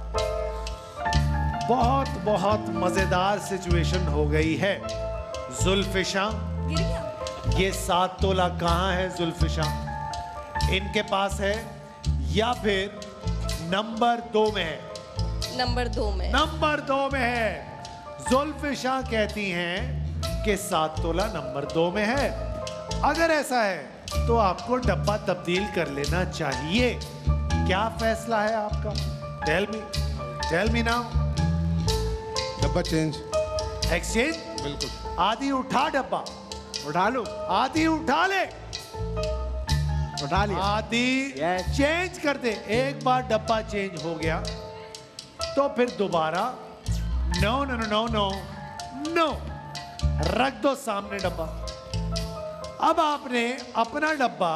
बहुत बहुत मजेदार सिचुएशन हो गई है। जुल्फिशा, ये सात तोला कहाँ है जुल्फिशा? इनके पास है या फिर नंबर दो में है? नंबर दो में। नंबर दो में है। जुल्फिशा कहती हैं कि सात तोला नंबर दो में है। अगर ऐसा है तो आपको डब्बा तब्दील कर लेना चाहिए। क्या फैसला है आपका? Tell me, tell me now. डब्बा चेंज। एक्सचेंज? बिल्कुल। आदि उठा डब्बा। उठा लो। आदि उठा ले। उठा लिया। आदि Yes. चेंज कर दे। एक बार डब्बा चेंज हो गया तो फिर दोबारा no no no no no no, रख दो सामने डब्बा। अब आपने अपना डब्बा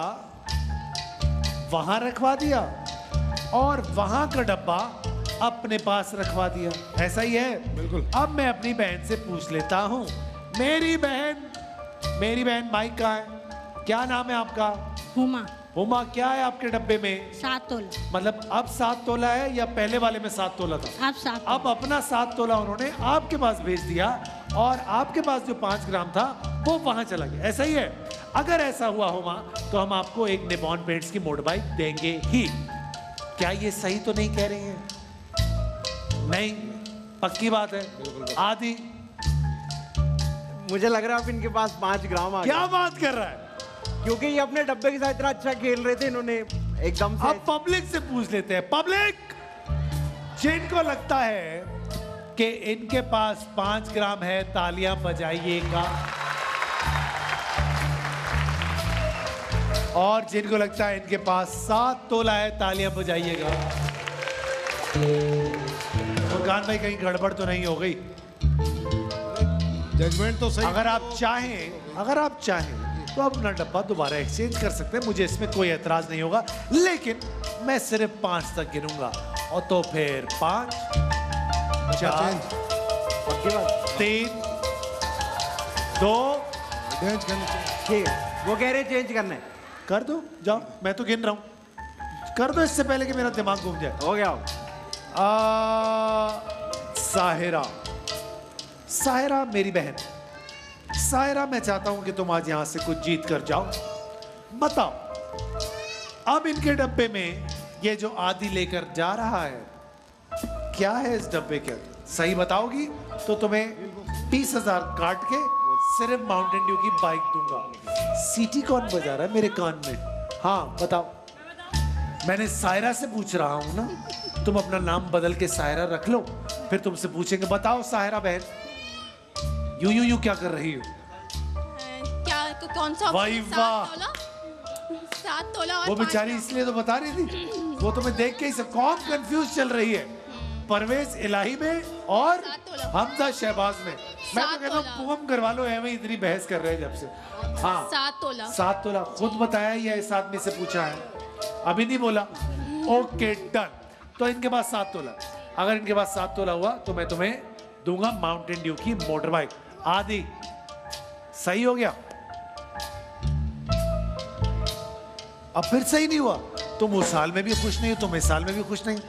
वहां रखवा दिया और वहां का डब्बा अपने पास रखवा दिया। ऐसा ही है? बिल्कुल। अब मैं अपनी बहन से पूछ लेता हूं। मेरी बहन, मेरी बहन माइक कहाँ है? क्या नाम है आपका? हुमा। हुमा, क्या है आपके डब्बे में? सात तोला। मतलब अब सात तोला है या पहले वाले में सात तोला था? अब सात। अब अपना सात तोला उन्होंने आपके पास भेज दिया और आपके पास जो पांच ग्राम था वो वहां चला गया। ऐसा ही है? अगर ऐसा हुआ हुमा तो हम आपको एक निपॉन पेंट्स की मोटर बाइक देंगे ही। क्या ये सही तो नहीं कह रही है? नहीं, पक्की बात है। आदि, मुझे लग रहा है अब इनके पास पांच ग्राम आ क्या गए। बात कर रहा है? क्योंकि ये अपने डब्बे के साथ इतना अच्छा खेल रहे थे, इन्होंने एकदम से। अब पब्लिक से पूछ लेते हैं। पब्लिक, जिनको लगता है कि इनके पास पांच ग्राम है, तालियां बजाइएगा। और जिनको लगता है इनके पास सात तोला है, तालियां बजाइएगा। फुरकान भाई, कहीं गड़बड़ तो नहीं हो गई? जजमेंट तो सही। अगर आप चाहें अगर आप चाहें तो अपना डब्बा दोबारा एक्सचेंज कर सकते हैं, मुझे इसमें कोई एतराज नहीं होगा, लेकिन मैं सिर्फ पांच तक गिनूंगा। और तो फिर पांच, चार, पक्की बात। तीन, दो, चेंज करनी चाहिए। ठीक है, वो कह रहे चेंज करना है। कर दो, जाओ, मैं तो गिन रहा हूं। कर दो इससे पहले कि मेरा दिमाग घूम जाए। हो गया। आ, साहिरा, साहिरा मेरी बहन। साहिरा, मैं चाहता हूं कि तुम आज यहां से कुछ जीत कर जाओ। बताओ, अब इनके डब्बे में ये जो आदि लेकर जा रहा है, क्या है इस डब्बे के अंदर? सही बताओगी तो तुम्हें बीस हजार काट के सिर्फ माउंटेन ड्यू की बाइक दूंगा। सीटी कौन बजा रहा है मेरे कान में? हाँ बताओ। मैंने सायरा से पूछ रहा हूं ना, तुम अपना नाम बदल के सायरा रख लो, फिर तुमसे पूछेंगे। बताओ सायरा बहन, यू यू यू क्या कर रही हो? क्या कौन सा? वाह वाह, सात तोला, सात तोला और वो पाँच बेचारी ग्राम। इसलिए तो बता रही थी, वो तुम्हें देख के ही सब कौन कंफ्यूज चल रही है। परवेज इलाही में और सात तोला। हमजा शहबाज में। मैं तो सात कहता हूँ तोला। पुगम करवा लो, एवं इतनी बहस कर रहे हैं जब से। हाँ, सात तोला। सात तोला खुद बताया या इस आदमी से पूछा है? अभी नहीं बोला। ओके डन, तो इनके पास सात तोला। अगर इनके पास सात तोला हुआ तो मैं तुम्हें दूंगा माउंटेन ड्यू की मोटर बाइक। आदि, सही हो गया? अब फिर सही नहीं हुआ? तुम उस साल में भी खुश नहीं हो, तुम इस साल में भी खुश नहीं।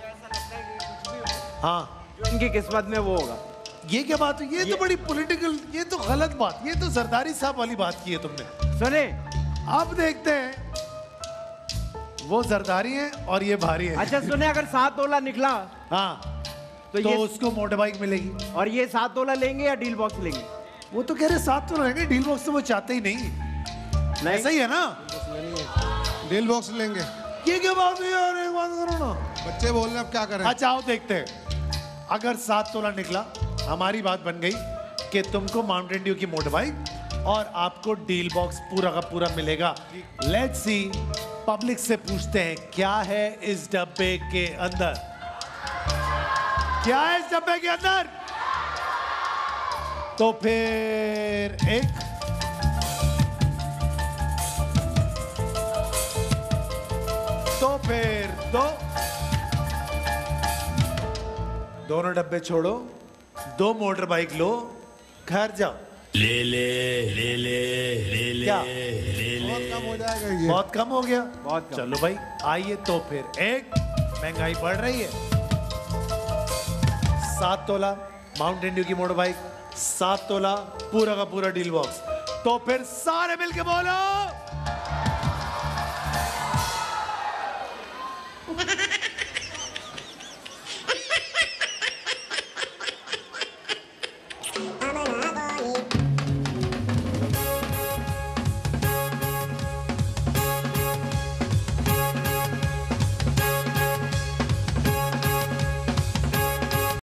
हाँ, जो इनकी किस्मत में वो होगा। ये क्या बात है? ये, ये तो बड़ी पॉलिटिकल, ये तो गलत बात, ये तो जरदारी साहब वाली बात की है तुमने। सुने, अब देखते हैं, वो जरदारी है और ये भारी है। अच्छा सुने, अगर सात तोला निकला हाँ, तो, तो ये उसको मोटर बाइक मिलेगी। और ये सात तोला लेंगे या डील बॉक्स लेंगे? वो तो कह रहे सात तो रहेंगे, डील बॉक्स तो वो चाहते ही नहीं। नहीं, ऐसा ही है ना? डील बॉक्स लेंगे। ये क्या बात है यार, एक बात करो ना। बच्चे बोल रहे हैं, अब क्या करें? अच्छा आओ देखते हैं। अगर सात तोला निकला, हमारी बात बन गई कि तुमको माउंटेन ड्यू की मोटर बाइक और आपको डील बॉक्स पूरा का पूरा मिलेगा। लेट्स सी, पब्लिक से पूछते हैं क्या है इस डब्बे के अंदर? क्या है इस डब्बे के अंदर? तो फिर एक, तो फिर दो, दोनों डब्बे छोड़ो, दो मोटर बाइक लो, घर जाओ। ले ले ले ले ले ले क्या? ले ले बहुत कम हो जाएगा ये। बहुत कम हो गया? बहुत कम। चलो भाई आइए, तो फिर एक, महंगाई बढ़ रही है। सात तोला माउंटेन ड्यू की मोटर बाइक, सात तोला पूरा का पूरा डील बॉक्स। तो फिर सारे मिलके बोलो